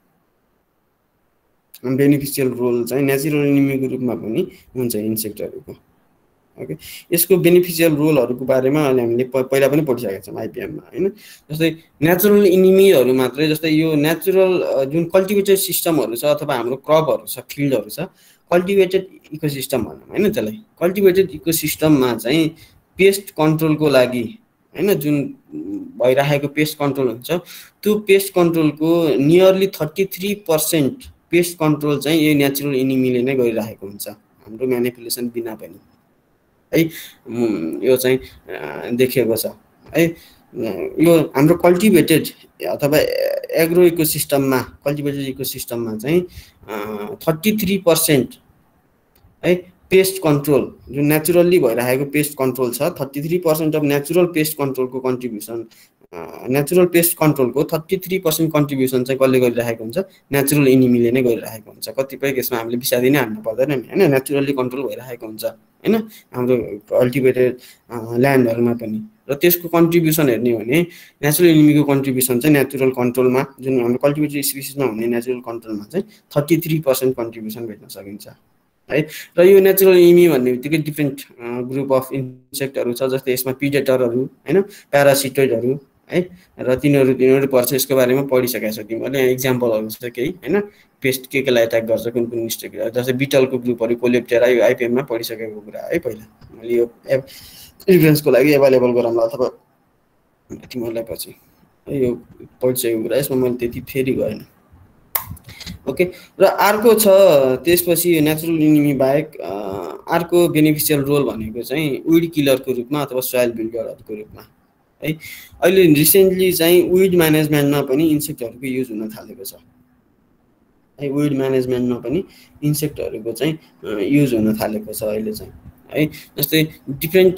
[SPEAKER 1] बेनिफिसियल रोल चाहिँ नेचुरल इनिमीको रूपमा पनि हुन्छ इन्सेक्टहरूको ओके। यसको बेनिफिसियल रोलहरूको बारेमा अहिले हामीले पहिला पनि पढिसकेका छौँ आइपिएममा होइन। जस्तै नेचुरल इनिमीहरू मात्रै, जस्तै यो नेचुरल जुन कल्टिभेटेड सिस्टमहरू छ अथवा हाम्रो क्रपहरू छ फिल्डहरू छ कल्टिभेटेड इकोसिस्टम भनौँ होइन त्यसलाई। कल्टिभेटेड इकोसिस्टममा चाहिँ पेस्ट कन्ट्रोलको लागि होइन जुन भइरहेको पेस्ट कन्ट्रोल हुन्छ त्यो पेस्ट कन्ट्रोलको nearly thirty three percent pest control चाहिँ यो नेचुरल इनिमीले नै गरिरहेको हुन्छ हाम्रो म्यानिपुलेसन बिना पनि है। यो चाहिँ देखिएको छ है। यो हाम्रो कल्टिभेटेड अथवा एग्रो इकोसिस्टममा कल्टिभेटेड इकोसिस्टममा चाहिँ थर्टी थ्री पर्सेन्ट है पेस्ट कन्ट्रोल जुन नेचुरल्ली भइरहेको पेस्ट कन्ट्रोल छ thirty three percent of natural pest कन्ट्रोलको कन्ट्रिब्युसन नेचुरल पेस्ट कन्ट्रोलको थर्टी थ्री पर्सेन्ट कन्ट्रिब्युसन चाहिँ कसले गरिरहेको हुन्छ नेचुरल इनिमीले नै गरिरहेको हुन्छ। कतिपय केसमा हामीले विषादी नै हान्नु पर्दैन नि होइन नेचुरली कन्ट्रोल भइरहेको हुन्छ होइन हाम्रो कल्टिभेटेड ल्यान्डहरूमा पनि। र त्यसको कन्ट्रिब्युसन हेर्ने हो भने नेचुरल इनिमीको कन्ट्रिब्युसन चाहिँ नेचुरल कन्ट्रोलमा जुन हाम्रो कल्टिभेटेड स्पिसिसमा हुने नेचुरल कन्ट्रोलमा चाहिँ थर्टी थ्री पर्सेन्ट कन्ट्रिब्युसन भेट्न सकिन्छ है। र यो नेचुरल इनिमी भन्ने बित्तिकै डिफ्रेन्ट ग्रुप अफ इन्सेक्टहरू छ जस्तै यसमा पिडेटरहरू होइन प्यारासिटोइडहरू है र तिनीहरू तिनीहरू पर्छ यसको बारेमा पढिसकेको छ तिमीहरूले यहाँ इक्जाम्पलहरू छ केही होइन पेस्ट के केलाई एट्याक गर्छ कुन कुन इन्सेक्ट जस्तै बिटलको ग्रुपहरू कोलेप्टेरा यो आइपिएममा पढिसकेको कुरा है पहिला। मैले यो रिफरेन्सको लागि एभाइलेबल गराउँला अथवा तिमीहरूलाई पछि यो पढिसकेको कुरा यसमा मैले त्यति फेरि गएन ओके। र अर्को छ त्यसपछि नेचुरल इनिमी बाहेक अर्को बेनिफिसियल रोल भनेको चाहिँ विड किलरको रूपमा अथवा सोइल बिल्डरहरूको रूपमा है। अहिले रिसेन्टली चाहिँ विड म्यानेजमेन्टमा पनि इन्सेक्टहरूको युज हुन थालेको छ है। विड म्यानेजमेन्टमा पनि इन्सेक्टहरूको चाहिँ युज हुन थालेको छ अहिले चाहिँ है। जस्तै डिफ्रेन्ट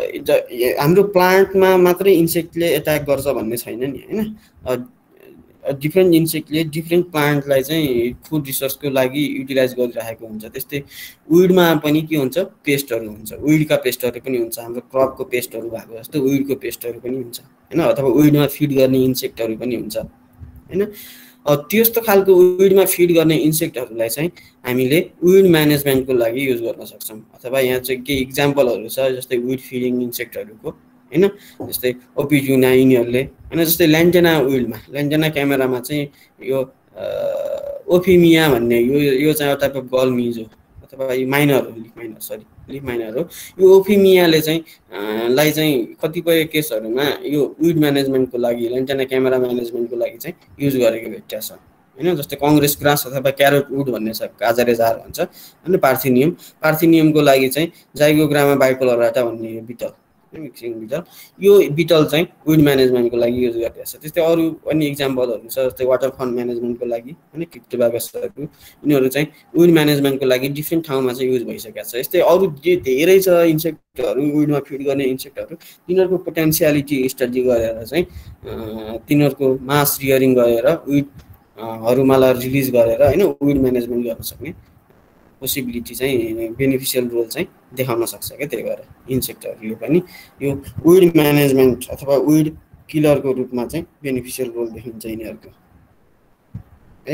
[SPEAKER 1] हाम्रो प्लान्टमा मात्रै इन्सेक्टले एट्याक गर्छ भन्ने छैन नि होइन। डिफ्रेन्ट इन्सेक्टले डिफ्रेन्ट प्लान्टलाई चाहिँ फुड रिसोर्सको लागि युटिलाइज गरिरहेको हुन्छ। त्यस्तै विडमा पनि के हुन्छ पेस्टहरू हुन्छ, विडका पेस्टहरू पनि हुन्छ हाम्रो क्रपको पेस्टहरू भएको जस्तो विडको पेस्टहरू पनि हुन्छ होइन अथवा विडमा फिड गर्ने इन्सेक्टहरू पनि हुन्छ होइन। त्यस्तो खालको विडमा फिड गर्ने इन्सेक्टहरूलाई चाहिँ हामीले विड म्यानेजमेन्टको लागि युज गर्न सक्छौँ। अथवा यहाँ चाहिँ केही इक्जाम्पलहरू छ जस्तै विड फिडिङ इन्सेक्टहरूको हैन। जस्तै ओपिट्युना यिनीहरूले हैन, जस्तै ल्यान्टेना उइलमा ल्यान्टेना क्यामेरामा चाहिँ यो ओफिमिया भन्ने यो यो चाहिँ एउटा टाइप अफ गलमिज हो अथवा यो माइनर हो, leaf miner sorry leaf miner हो। यो ओफिमियाले चाहिँ लाई चाहिँ कतिपय केसहरूमा यो विड म्यानेजमेन्टको लागि ल्यान्टेना क्यामेरा म्यानेजमेन्टको लागि चाहिँ युज गरेको भेटिया छ हैन। जस्तै कङ्ग्रेस ग्रास अथवा क्यारोट वुड भन्ने छ, गाजरेजार भन्छ हैन। पार्थिनियम पार्थिनियमको लागि चाहिँ जाइगोग्रामा बाइकोलराटा भन्ने यो बिटल मिक्सिङ बिटल, यो बिटल चाहिँ विड म्यानेजमेन्टको लागि युज गरिरहेको छ। त्यस्तै अरू अन्य इक्जाम्पलहरू छ, जस्तै वाटर फन्ड म्यानेजमेन्टको लागि हैन क्रिप्टोबागसहरू, यिनीहरू चाहिँ विड म्यानेजमेन्टको लागि डिफ्रेन्ट ठाउँमा चाहिँ युज भइसकेको छ। यस्तै अरू जे धेरै छ इन्सेक्टहरू विडमा फिड गर्ने इन्सेक्टहरू, तिनीहरूको पोटेन्सियालिटी स्टडी गरेर चाहिँ तिनीहरूको मास रियरिङ गरेर विड हरूलाई रिलिज गरेर हैन विड म्यानेजमेन्ट गर्न सक्ने पोसिबिलिटी चाहिँ बेनिफिसियल रोल चाहिँ देखाउन सक्छ क्या। त्यही भएर इन्सेक्टहरूले पनि यो विड म्यानेजमेन्ट अथवा विड किलरको रूपमा चाहिँ बेनिफिसियल रोल देखिन्छ यिनीहरूको है।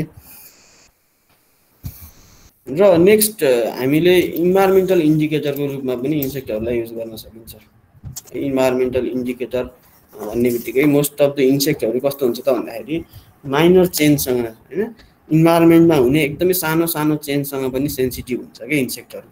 [SPEAKER 1] र नेक्स्ट हामीले इन्भाइरोमेन्टल इन्डिकेटरको रूपमा पनि इन्सेक्टहरूलाई युज गर्न सकिन्छ। इन्भाइरोमेन्टल इन्डिकेटर भन्ने बित्तिकै मोस्ट अफ द इन्सेक्टहरू कस्तो हुन्छ त भन्दाखेरि माइनर चेन्जसँग हैन, इन्भाइरोमेन्टमा हुने एकदमै सानो सानो चेन्जसँग पनि सेन्सिटिभ हुन्छ क्या इन्सेक्टहरू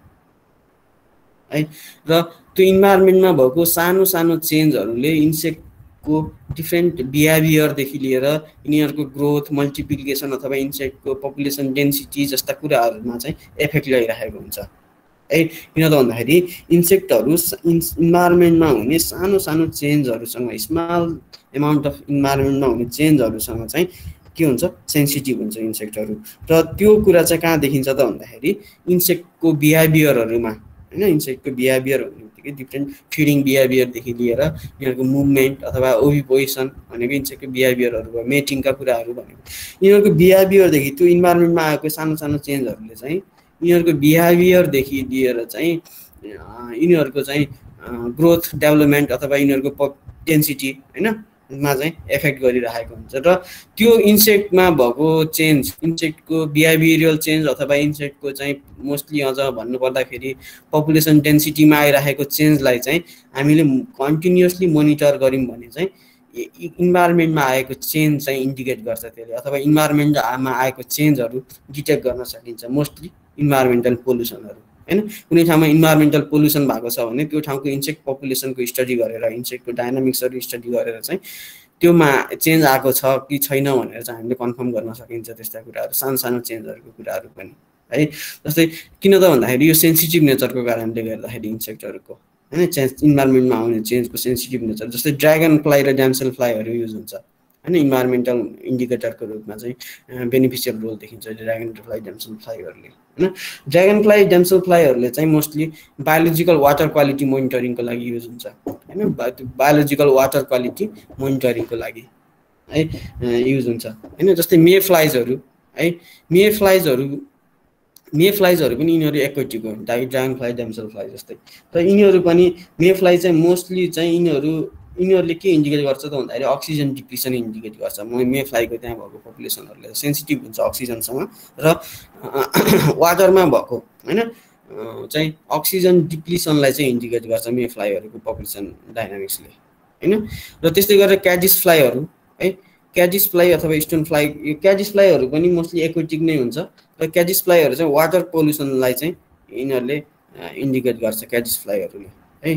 [SPEAKER 1] है। र त्यो इन्भाइरोमेन्टमा भएको सानो सानो चेन्जहरूले इन्सेक्टको डिफ्रेन्ट बिहेभियरदेखि लिएर यिनीहरूको ग्रोथ, मल्टिप्लिकेसन अथवा इन्सेक्टको पपुलेसन डेन्सिटी जस्ता कुराहरूमा चाहिँ इफेक्ट ल्याइरहेको हुन्छ है। किन त भन्दाखेरि इन्सेक्टहरू इन्भाइरोमेन्टमा हुने सानो सानो चेन्जहरूसँग, स्मल एमाउन्ट अफ इन्भाइरोमेन्टमा हुने चेन्जहरूसँग चाहिँ के हुन्छ सेन्सिटिभ हुन्छ इन्सेक्टहरू। र त्यो कुरा चाहिँ कहाँ देखिन्छ त भन्दाखेरि इन्सेक्टको बिहेभियरहरूमा हैन। इन्सेक्टको बिहेभियर भन्ने बित्तिकै डिफ्रेन्ट फिडिङ बिहेभियरदेखि लिएर यिनीहरूको मुभमेन्ट अथवा ओभिपोजिसन भनेको इन्सेक्टको बिहेभियरहरू भयो, मेटिङका कुराहरू भनेको यिनीहरूको बिहेभियरदेखि त्यो इन्भाइरोमेन्टमा आएको सानो सानो चेन्जहरूले चाहिँ यिनीहरूको बिहेभियरदेखि लिएर चाहिँ यिनीहरूको चाहिँ ग्रोथ, डेभलपमेन्ट अथवा यिनीहरूको डेन्सिटी हैन मा चाहिँ एफेक्ट गरिरहेको हुन्छ। र त्यो इन्सेक्टमा भएको चेन्ज, इन्सेक्टको बिहेभियरल चेन्ज अथवा इन्सेक्टको चाहिँ मोस्टली अझ भन्नुपर्दाखेरि पपुलेसन डेन्सिटीमा आइरहेको चेन्जलाई चाहिँ हामीले कन्टिन्युसली मोनिटर गऱ्यौँ भने चाहिँ इन्भाइरोमेन्टमा आएको चेन्ज चाहिँ इन्डिकेट गर्छ त्यसले, अथवा इन्भाइरोमेन्टमा आएको चेन्जहरू डिटेक्ट गर्न सकिन्छ। मोस्टली इन्भाइरोमेन्टल पोल्युसनहरू हैन, कुनै ठाउँमा इन्भाइरोमेन्टल पोल्युसन भएको छ भने त्यो ठाउँको इन्सेक्ट पपुलेसनको स्टडी गरेर, इन्सेक्टको डायनामिक्सहरू स्टडी गरेर चाहिँ त्योमा चेन्ज आएको छ कि छैन भनेर चाहिँ हामीले कन्फर्म गर्न सकिन्छ। त्यस्ता कुराहरू सानो सानो चेन्जहरूको कुराहरू पनि है। जस्तै किन त भन्दाखेरि यो सेन्सिटिभ नेचरको कारणले गर्दाखेरि इन्सेक्टहरूको हैन चेन्ज, इन्भाइरोमेन्टमा आउने चेन्जको सेन्सिटिभ नेचर, जस्तै ड्रागन फ्लाई र ड्यामसेल फ्लाईहरू युज हुन्छ हैन इन्भाइरोमेन्टल इन्डिकेटरको रूपमा चाहिँ बेनिफिसियल रोल देखिन्छ ड्रागन फ्लाई, ड्यामसेल फ्लाईहरूले हैन। ड्रागन फ्लाई, ड्यामसेल फ्लाईहरूले चाहिँ मोस्टली बायोलोजिकल वाटर क्वालिटी मोनिटरिङको लागि युज हुन्छ हैन। बायोलोजिकल वाटर क्वालिटी मोनिटरिङको लागि है युज हुन्छ हैन। जस्तै मे फ्लाइजहरू है, मे फ्लाइजहरू मे फ्लाइजहरू पनि यिनीहरू एक्वेटिक हो, ड्रागन फ्लाई, ड्यामसेल फ्लाई जस्तै। र यिनीहरू पनि मे फ्लाई चाहिँ मोस्टली चाहिँ यिनीहरू यिनीहरूले के इन्डिकेट गर्छ त भन्दाखेरि अक्सिजन डिप्लिसन इन्डिकेट गर्छ। मे फ्लाईको त्यहाँ भएको पपुलेसनहरूले सेन्सिटिभ हुन्छ अक्सिजनसँग, र वाटरमा भएको हैन चाहिँ अक्सिजन डिप्लिसनलाई चाहिँ इन्डिकेट गर्छ मे फ्लाईहरूको पपुलेसन डायनामिक्सले हैन। र त्यस्तै गरेर क्याडिस फ्लाईहरू है, क्याडिस फ्लाई अथवा स्टोन फ्लाई, यो क्याडिस फ्लाईहरू पनि मोस्टली एक्वेटिक नै हुन्छ। र क्याडिस फ्लाईहरू चाहिँ वाटर पोल्युसनलाई चाहिँ यिनीहरूले इन्डिकेट गर्छ क्याडिस फ्लाईहरूले है।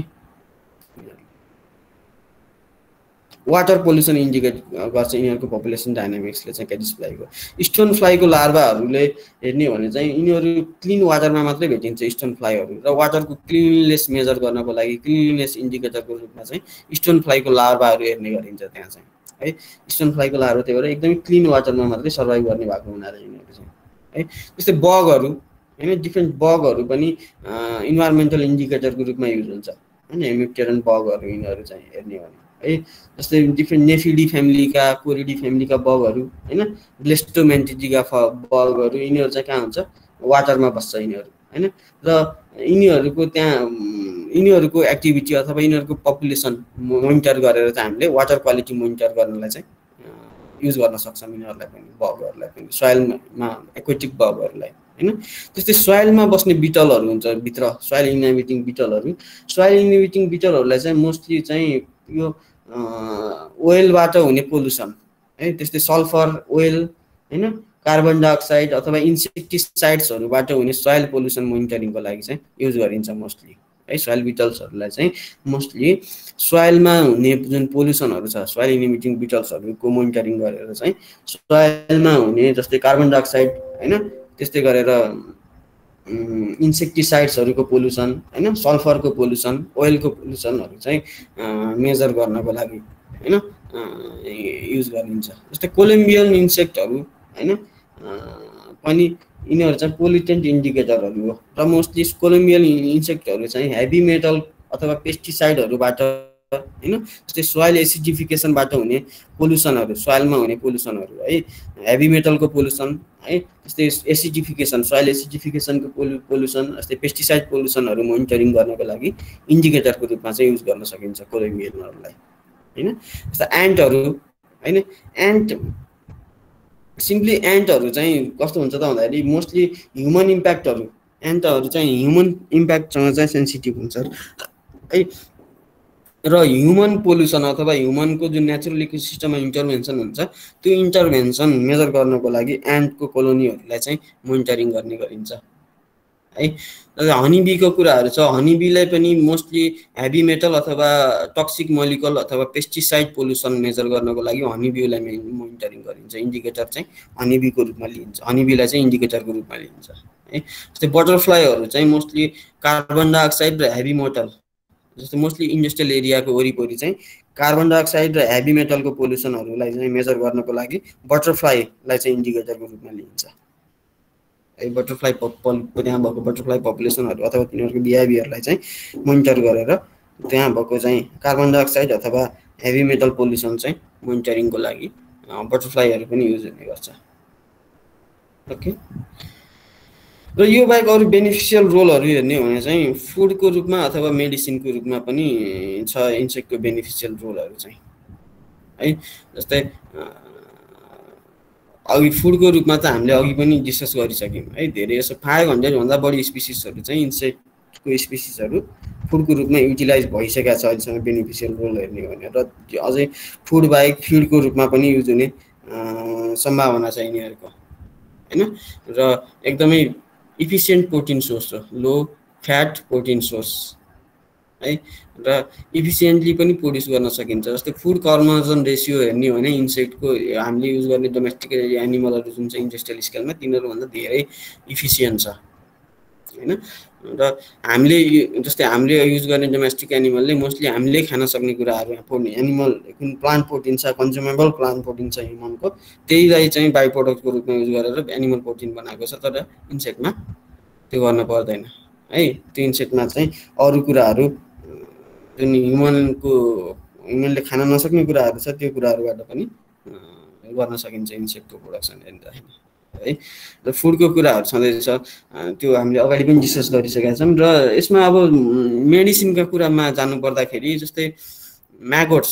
[SPEAKER 1] वाटर पोल्युसन इन्डिकेट गर्छ यिनीहरूको पपुलेसन डायनामिक्सले चाहिँ क्याडिस फ्लाईको। स्टोन फ्लाईको लार्भाहरूले हेर्ने भने चाहिँ यिनीहरू क्लिन वाटरमा मात्रै भेटिन्छ स्टोन फ्लाईहरू, र वाटरको क्लिननेस मेजर गर्नको लागि क्लिननेस इन्डिकेटरको रूपमा चाहिँ स्टोन फ्लाईको लार्भाहरू हेर्ने गरिन्छ त्यहाँ चाहिँ है। स्टोन फ्लाईको लार्भा त्यही भएर एकदमै क्लिन वाटरमा मात्रै सर्भाइभ गर्ने भएको हुनाले यिनीहरू चाहिँ है। त्यस्तै बगहरू हैन, डिफ्रेन्ट बगहरू पनि इन्भाइरोमेन्टल इन्डिकेटरको रूपमा युज हुन्छ हैन। हेमिप्टेरन बगहरू यिनीहरू चाहिँ हेर्ने भने है। जस्तै डिफ्रेन्ट नेफिडी फ्यामिलीका, कोरिडी फ्यामिलीका बगहरू हैन, ब्लेस्टोमेन्टिडीका बगहरू यिनीहरू चाहिँ कहाँ हुन्छ वाटरमा बस्छ यिनीहरू हैन। र यिनीहरूको त्यहाँ यिनीहरूको एक्टिभिटी अथवा यिनीहरूको पपुलेसन मोनिटर गरेर चाहिँ हामीले वाटर क्वालिटी मोनिटर गर्नलाई चाहिँ युज गर्न सक्छौँ यिनीहरूलाई पनि, बगहरूलाई पनि, सोइलमा एक्वेटिक बगहरूलाई हैन। त्यस्तै सोइलमा बस्ने बिटलहरू हुन्छ भित्र, सोइल इन्हेबिटिङ बिटलहरू। सोइल इन्हेबिटिङ बिटलहरूलाई चाहिँ मोस्टली चाहिँ यो ओइलबाट हुने पोल्युसन है, त्यस्तै सल्फर, ओइल हैन, कार्बन डाइअक्साइड अथवा इन्सेक्टिसाइड्सहरूबाट हुने सोइल पोल्युसन मोनिटरिङको लागि चाहिँ युज गरिन्छ मोस्टली है। सोइल बिटल्सहरूलाई चाहिँ मोस्टली सोइलमा हुने जुन पोल्युसनहरू छ, सोइल इनिमिटिङ बिटल्सहरूको मोनिटरिङ गरेर चाहिँ सोइलमा हुने जस्तै कार्बन डाइअक्साइड हैन, त्यस्तै गरेर इन्सेक्टिसाइड्सहरूको पोल्युसन हैन, सल्फरको पोल्युसन, ओइलको पोल्युसनहरू चाहिँ मेजर गर्नको लागि हैन युज गरिन्छ। जस्तै कोलम्बियन इन्सेक्टहरू हैन पनि यिनीहरू चाहिँ पोल्युटेन्ट इन्डिकेटरहरू हो र मोस्टली कोलम्बियन इन्सेक्टहरू चाहिँ हेभी मेटल अथवा पेस्टिसाइडहरूबाट हैन, जस्तै सोइल एसिडिफिकेसनबाट हुने पोल्युसनहरू, सोइलमा हुने पोल्युसनहरू है, हेभी मेटलको पोल्युसन है, जस्तै एसिडिफिकेसन, सोइल एसिडिफिकेसनको पोल्युसन, जस्तै पेस्टिसाइड पोल्युसनहरू मोनिटरिङ गर्नको लागि इन्डिकेटरको रूपमा चाहिँ युज गर्न सकिन्छ कोलम्बियनहरूलाई हैन। जस्तै एन्टहरू हैन, एन्ट सिम्पली एन्टहरू चाहिँ कस्तो हुन्छ त भन्दाखेरि मोस्टली ह्युमन इम्प्याक्टहरू, एन्टहरू चाहिँ ह्युमन इम्प्याक्टसँग चाहिँ सेन्सिटिभ हुन्छ है, र ह्युमन पोल्युसन अथवा ह्युमनको जुन नेचुरल इकोसिस्टममा इन्टरभेन्सन हुन्छ त्यो इन्टरभेन्सन मेजर गर्नको लागि एन्टको कोलोनीहरूलाई चाहिँ मोनिटरिङ गर्ने गरिन्छ है। हनीबीको कुराहरू छ, हनीबीलाई पनि मोस्टली हेभी मेटल अथवा टक्सिक मोलिकुल अथवा पेस्टिसाइड पोल्युसन मेजर गर्नको लागि हनीबीलाई मोनिटरिङ गरिन्छ, इन्डिकेटर चाहिँ हनीबीको रूपमा लिइन्छ, हनीबीलाई चाहिँ इन्डिकेटरको रूपमा लिइन्छ है। जस्तै बटरफ्लाईहरू चाहिँ मोस्टली कार्बन डाइअक्साइड र हेभी मेटल, जस्तै मोस्टली इन्डस्ट्रियल एरियाको वरिपरि चाहिँ कार्बन डाइअक्साइड र हेभी मेटलको पोल्युसनहरूलाई चाहिँ मेजर गर्नको लागि बटरफ्लाईलाई चाहिँ इन्डिकेटरको रूपमा लिइन्छ है। बटरफ्लाई त्यहाँ भएको बटरफ्लाई पपुलेसनहरू अथवा तिनीहरूको बिहेभियरलाई चाहिँ मोनिटर गरेर त्यहाँ भएको चाहिँ कार्बन डाइअक्साइड अथवा हेभी मेटल पोल्युसन चाहिँ मोनिटरिङको लागि बटरफ्लाईहरू पनि युज हुने गर्छ। ओके, र यो बाहेक अरू बेनिफिसियल रोलहरू हेर्ने हो भने चाहिँ फुडको रूपमा अथवा मेडिसिनको रूपमा पनि छ इन्सेक्टको बेनिफिसियल रोलहरू चाहिँ है। जस्तै अघि फुडको रूपमा त हामीले अघि पनि डिस्कस गरिसक्यौँ है, धेरै यसो फाइभ हन्ड्रेडभन्दा बढी स्पिसिसहरू चाहिँ इन्सेक्टको स्पिसिसहरू फुडको रूपमा युटिलाइज भइसकेको छ अहिलेसम्म बेनिफिसियल रोल हेर्ने हो भने, र अझै फुड बाहेक फिडको रूपमा पनि युज हुने सम्भावना छ यिनीहरूको हैन। र एकदमै इफिसियन्ट प्रोटिन सोर्स हो, लो फ्याट प्रोटिन सोर्स है, र इफिसियन्टली पनि प्रोड्युस गर्न सकिन्छ। जस्तै फुड कन्भर्जन रेसियो हेर्ने हो भने इन्सेक्टको हामीले युज गर्ने डोमेस्टिक एनिमलहरू जुन चाहिँ इन्डस्ट्रियल स्केलमा तिनीहरूभन्दा धेरै इफिसियन्ट छ हैन। र हामीले जस्तै हामीले युज गर्ने डोमेस्टिक एनिमलले मोस्टली हामीले खान सक्ने कुराहरू एनिमल कुन प्लान्ट प्रोटिन छ, कन्ज्युमेबल प्लान्ट प्रोटिन छ ह्युमनको, त्यहीलाई चाहिँ बाई प्रोडक्टको रूपमा युज गरेर एनिमल प्रोटिन बनाएको छ, तर इन्सेक्टमा त्यो गर्न पर्दैन है। त्यो इन्सेक्टमा चाहिँ अरू कुराहरू जुन ह्युमनको ह्युमनले खान नसक्ने कुराहरू छ त्यो कुराहरूबाट पनि गर्न सकिन्छ इन्सेक्टको प्रोडक्सन हेर्दाखेरि है। र फुडको कुराहरू छँदैछ त्यो हामीले अगाडि पनि डिस्कस गरिसकेका छौँ। र यसमा अब मेडिसिनका कुरामा जानु पर्दाखेरि जस्तै म्यागोट्स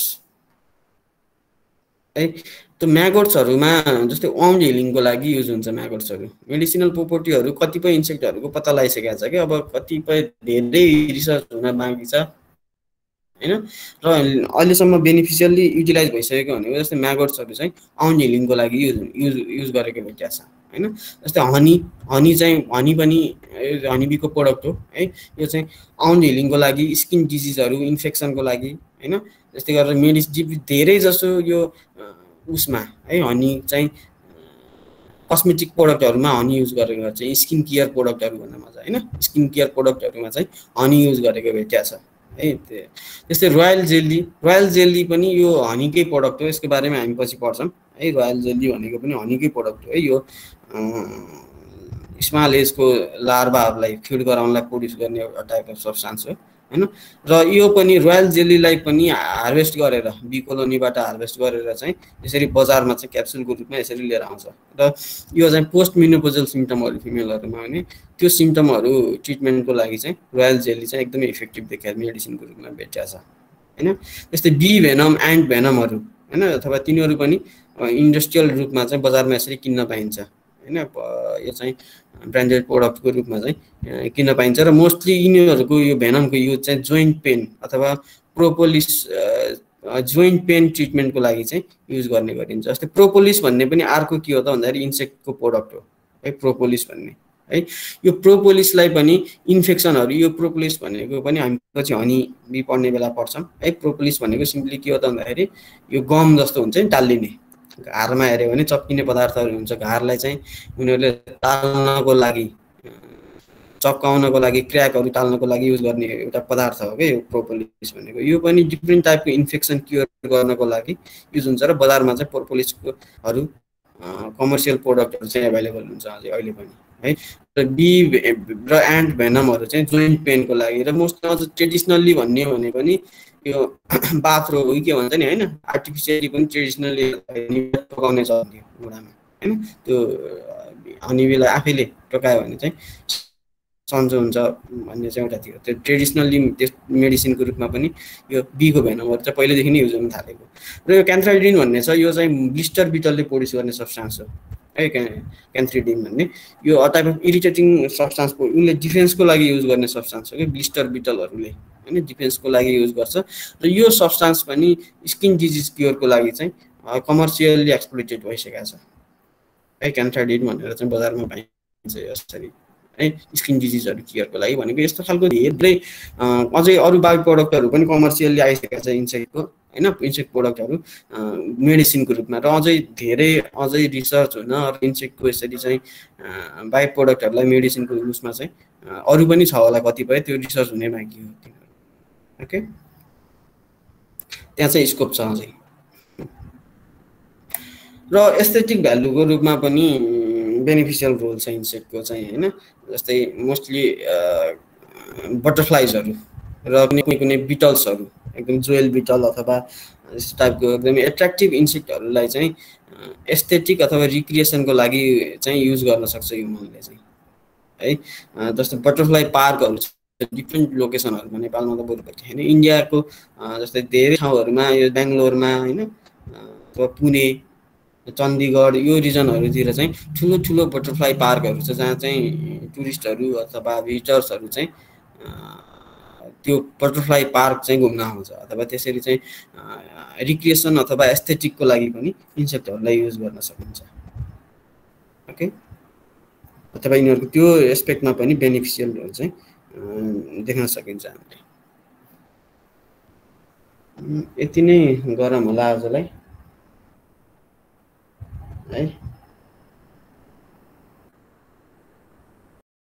[SPEAKER 1] है, त्यो म्यागोट्सहरूमा जस्तै वाउन्ड हिलिङको लागि युज हुन्छ म्यागोट्सहरू। मेडिसिनल प्रोपर्टीहरू कतिपय इन्सेक्टहरूको पत्ता लगाइसकेको छ कि अब कतिपय धेरै रिसर्च हुन बाँकी छ हैन, र अहिलेसम्म बेनिफिसियल्ली युटिलाइज भइसकेको भनेको जस्तै म्यागोट्सहरू चाहिँ वाउन्ड हिलिङको लागि युज युज युज गरेको भेटिएको छ हैन। जस्तै हनी हनी चाहिँ हनी पनि हनीबीको प्रोडक्ट हो है, यो चाहिँ वाउन्ड हिलिङको लागि, स्किन डिजिजहरू इन्फेक्सनको लागि हैन। त्यस्तै गरेर मेडिसिन धेरै जसो यो उसमा है हनी चाहिँ कस्मेटिक प्रोडक्टहरूमा हनी युज गरेको गर्छ, स्किन केयर प्रोडक्टहरू भन्नमा चाहिँ हैन, स्किन केयर प्रोडक्टहरूमा चाहिँ हनी युज गरेको भेटिएको छ है। त्यस्तै रोयल जेली, रोयल जेली पनि यो हनीकै प्रोडक्ट हो, यसको बारेमा हामी पछि पढ्छौँ है। रोयल जेली भनेको पनि हनीकै प्रोडक्ट हो है, यो स्मल एजको लार्भाहरूलाई फिड गराउनलाई प्रोड्युस गर्ने एउटा टाइप अफ सब्सटेन्स हो हैन। र यो पनि रोयल जेलीलाई पनि हार्भेस्ट गरेर बी कोलोनीबाट हार्भेस्ट गरेर चाहिँ यसरी बजारमा चाहिँ क्याप्सुलको रूपमा यसरी लिएर आउँछ, र यो चाहिँ पोस्ट मेनोपोजल सिम्पटमहरू फिमेलहरूमा भने त्यो सिम्पटमहरू ट्रिटमेन्टको लागि चाहिँ रोयल जेली चाहिँ एकदमै इफेक्टिभ देखिया मेडिसिनको रूपमा भेटिएको छ हैन। त्यस्तै बी भेनम, एन्ट भेनमहरू हैन, अथवा तिनीहरू पनि इन्डस्ट्रियल रूपमा चाहिँ बजारमा यसरी किन्न पाइन्छ हैन। यो चाहिँ ब्रान्डेड प्रोडक्टको रूपमा चाहिँ किन्न पाइन्छ, र मोस्टली यिनीहरूको यो भेनमको युज चाहिँ जोइन्ट पेन अथवा प्रोपोलिस जोइन्ट पेन ट्रिटमेन्टको लागि चाहिँ युज गर्ने गरिन्छ। जस्तै प्रोपोलिस भन्ने पनि अर्को के हो त भन्दाखेरि इन्सेक्टको प्रोडक्ट हो है, प्रोपोलिस भन्ने है। यो प्रोपोलिसलाई पनि इन्फेक्सनहरू, यो प्रोपोलिस भनेको पनि हामी पछि हनी बी पढ्ने बेला पढ्छौँ है। प्रोपोलिस भनेको सिम्पली के हो त भन्दाखेरि यो गम जस्तो हुन्छ नि टाल्लिने, घारमा हेऱ्यो भने चप्किने पदार्थहरू हुन्छ, घारलाई चाहिँ उनीहरूले टाल्नको लागि, चप्काउनको लागि, क्र्याकहरू टाल्नको लागि युज गर्ने एउटा पदार्थ हो क्या यो प्रोपोलिस भनेको। यो पनि डिफ्रेन्ट टाइपको इन्फेक्सन क्योर गर्नको लागि युज हुन्छ र बजारमा चाहिँ प्रोपोलिसकोहरू कमर्सियल प्रोडक्टहरू चाहिँ एभाइलेबल हुन्छ अझै अहिले पनि है। र बी र एन्ड भेनमहरू चाहिँ जोइन्ट पेनको लागि, र मोस्ट अझ ट्रेडिसनल्ली भन्ने हो भने पनि यो बाथरो के भन्छ नि होइन, आर्टिफिसियली पनि ट्रेडिसनल्ली टोकाउने चल्थ्यो बुढामा होइन। त्यो हनीबीलाई आफैले टोकायो भने चाहिँ सन्चो हुन्छ भन्ने चाहिँ एउटा थियो। त्यो ट्रेडिसनल्ली त्यस मेडिसिनको रूपमा पनि यो बीको भेनमहरू चाहिँ पहिलेदेखि नै युज हुन थालेको। र यो क्यान्थ्राइडिन भन्ने छ, यो चाहिँ ब्लिस्टर बिटलले प्रोड्युस गर्ने सब्सटान्स हो है। क्यान्थ्रिडिन भन्ने यो टाइप अफ इरिटेटिङ सब्सटान्स, उनले डिफेन्सको लागि युज गर्ने सब्सटान्स हो कि ब्लिस्टर बिटलहरूले होइन, डिफेन्सको लागि युज गर्छ। र यो सब्सटान्स पनि स्किन डिजिज क्योरको लागि चाहिँ कमर्सियल्ली एक्सप्लोइटेड भइसकेको छ है। क्यान्थ्राइडिन भनेर चाहिँ बजारमा पाइन्छ यसरी है, स्किन डिजिजहरू क्योरको लागि भनेको। यस्तो खालको धेरै अझै अरू बायो प्रडक्टहरू पनि कमर्सियल्ली आइसकेको छ इन्सेक्टको होइन, इन्सेक्ट प्रडक्टहरू मेडिसिनको रूपमा। र अझै धेरै अझै रिसर्च हुन र इन्सेक्टको यसरी चाहिँ बायो प्रडक्टहरूलाई मेडिसिनको उसमा चाहिँ अरू पनि छ होला कतिपय, त्यो रिसर्च हुने बाँकी हो। ओके, त्यहाँ चाहिँ स्कोप छ अझै। र एस्थेटिक भ्यालुको रूपमा पनि बेनिफिसियल रोल छ इन्सेक्टको चाहिँ होइन। जस्तै मोस्टली बटरफ्लाइजहरू र कुनै कुनै बिटल्सहरू, एकदम जोएल बिटल अथवा यस्तो टाइपको एकदमै एट्र्याक्टिभ इन्सेक्टहरूलाई चाहिँ एस्थेटिक अथवा रिक्रिएसनको लागि चाहिँ युज गर्न सक्छ ह्युमनले चाहिँ है। जस्तो बटरफ्लाई पार्कहरू छ डिफ्रेन्ट लोकेसनहरूमा, नेपालमा त बरु होइन, इन्डियाको जस्तै धेरै ठाउँहरूमा, यो बेङ्गलोरमा होइन अथवा पुणे, चण्डीगढ यो रिजनहरूतिर चाहिँ ठुलो ठुलो बटरफ्लाई पार्कहरू छ, जहाँ चाहिँ टुरिस्टहरू अथवा भिजिटर्सहरू चाहिँ त्यो बटरफ्लाई पार्क चाहिँ घुम्न आउँछ, अथवा त्यसरी चाहिँ रिक्रिएसन अथवा एस्थेटिकको लागि पनि इन्सेक्टहरूलाई युज गर्न सकिन्छ। ओके, अथवा यिनीहरूको त्यो एस्पेक्टमा पनि बेनिफिसियल रोल चाहिँ देख्न सकिन्छ हामीले। यति नै गरौँ होला आजलाई है।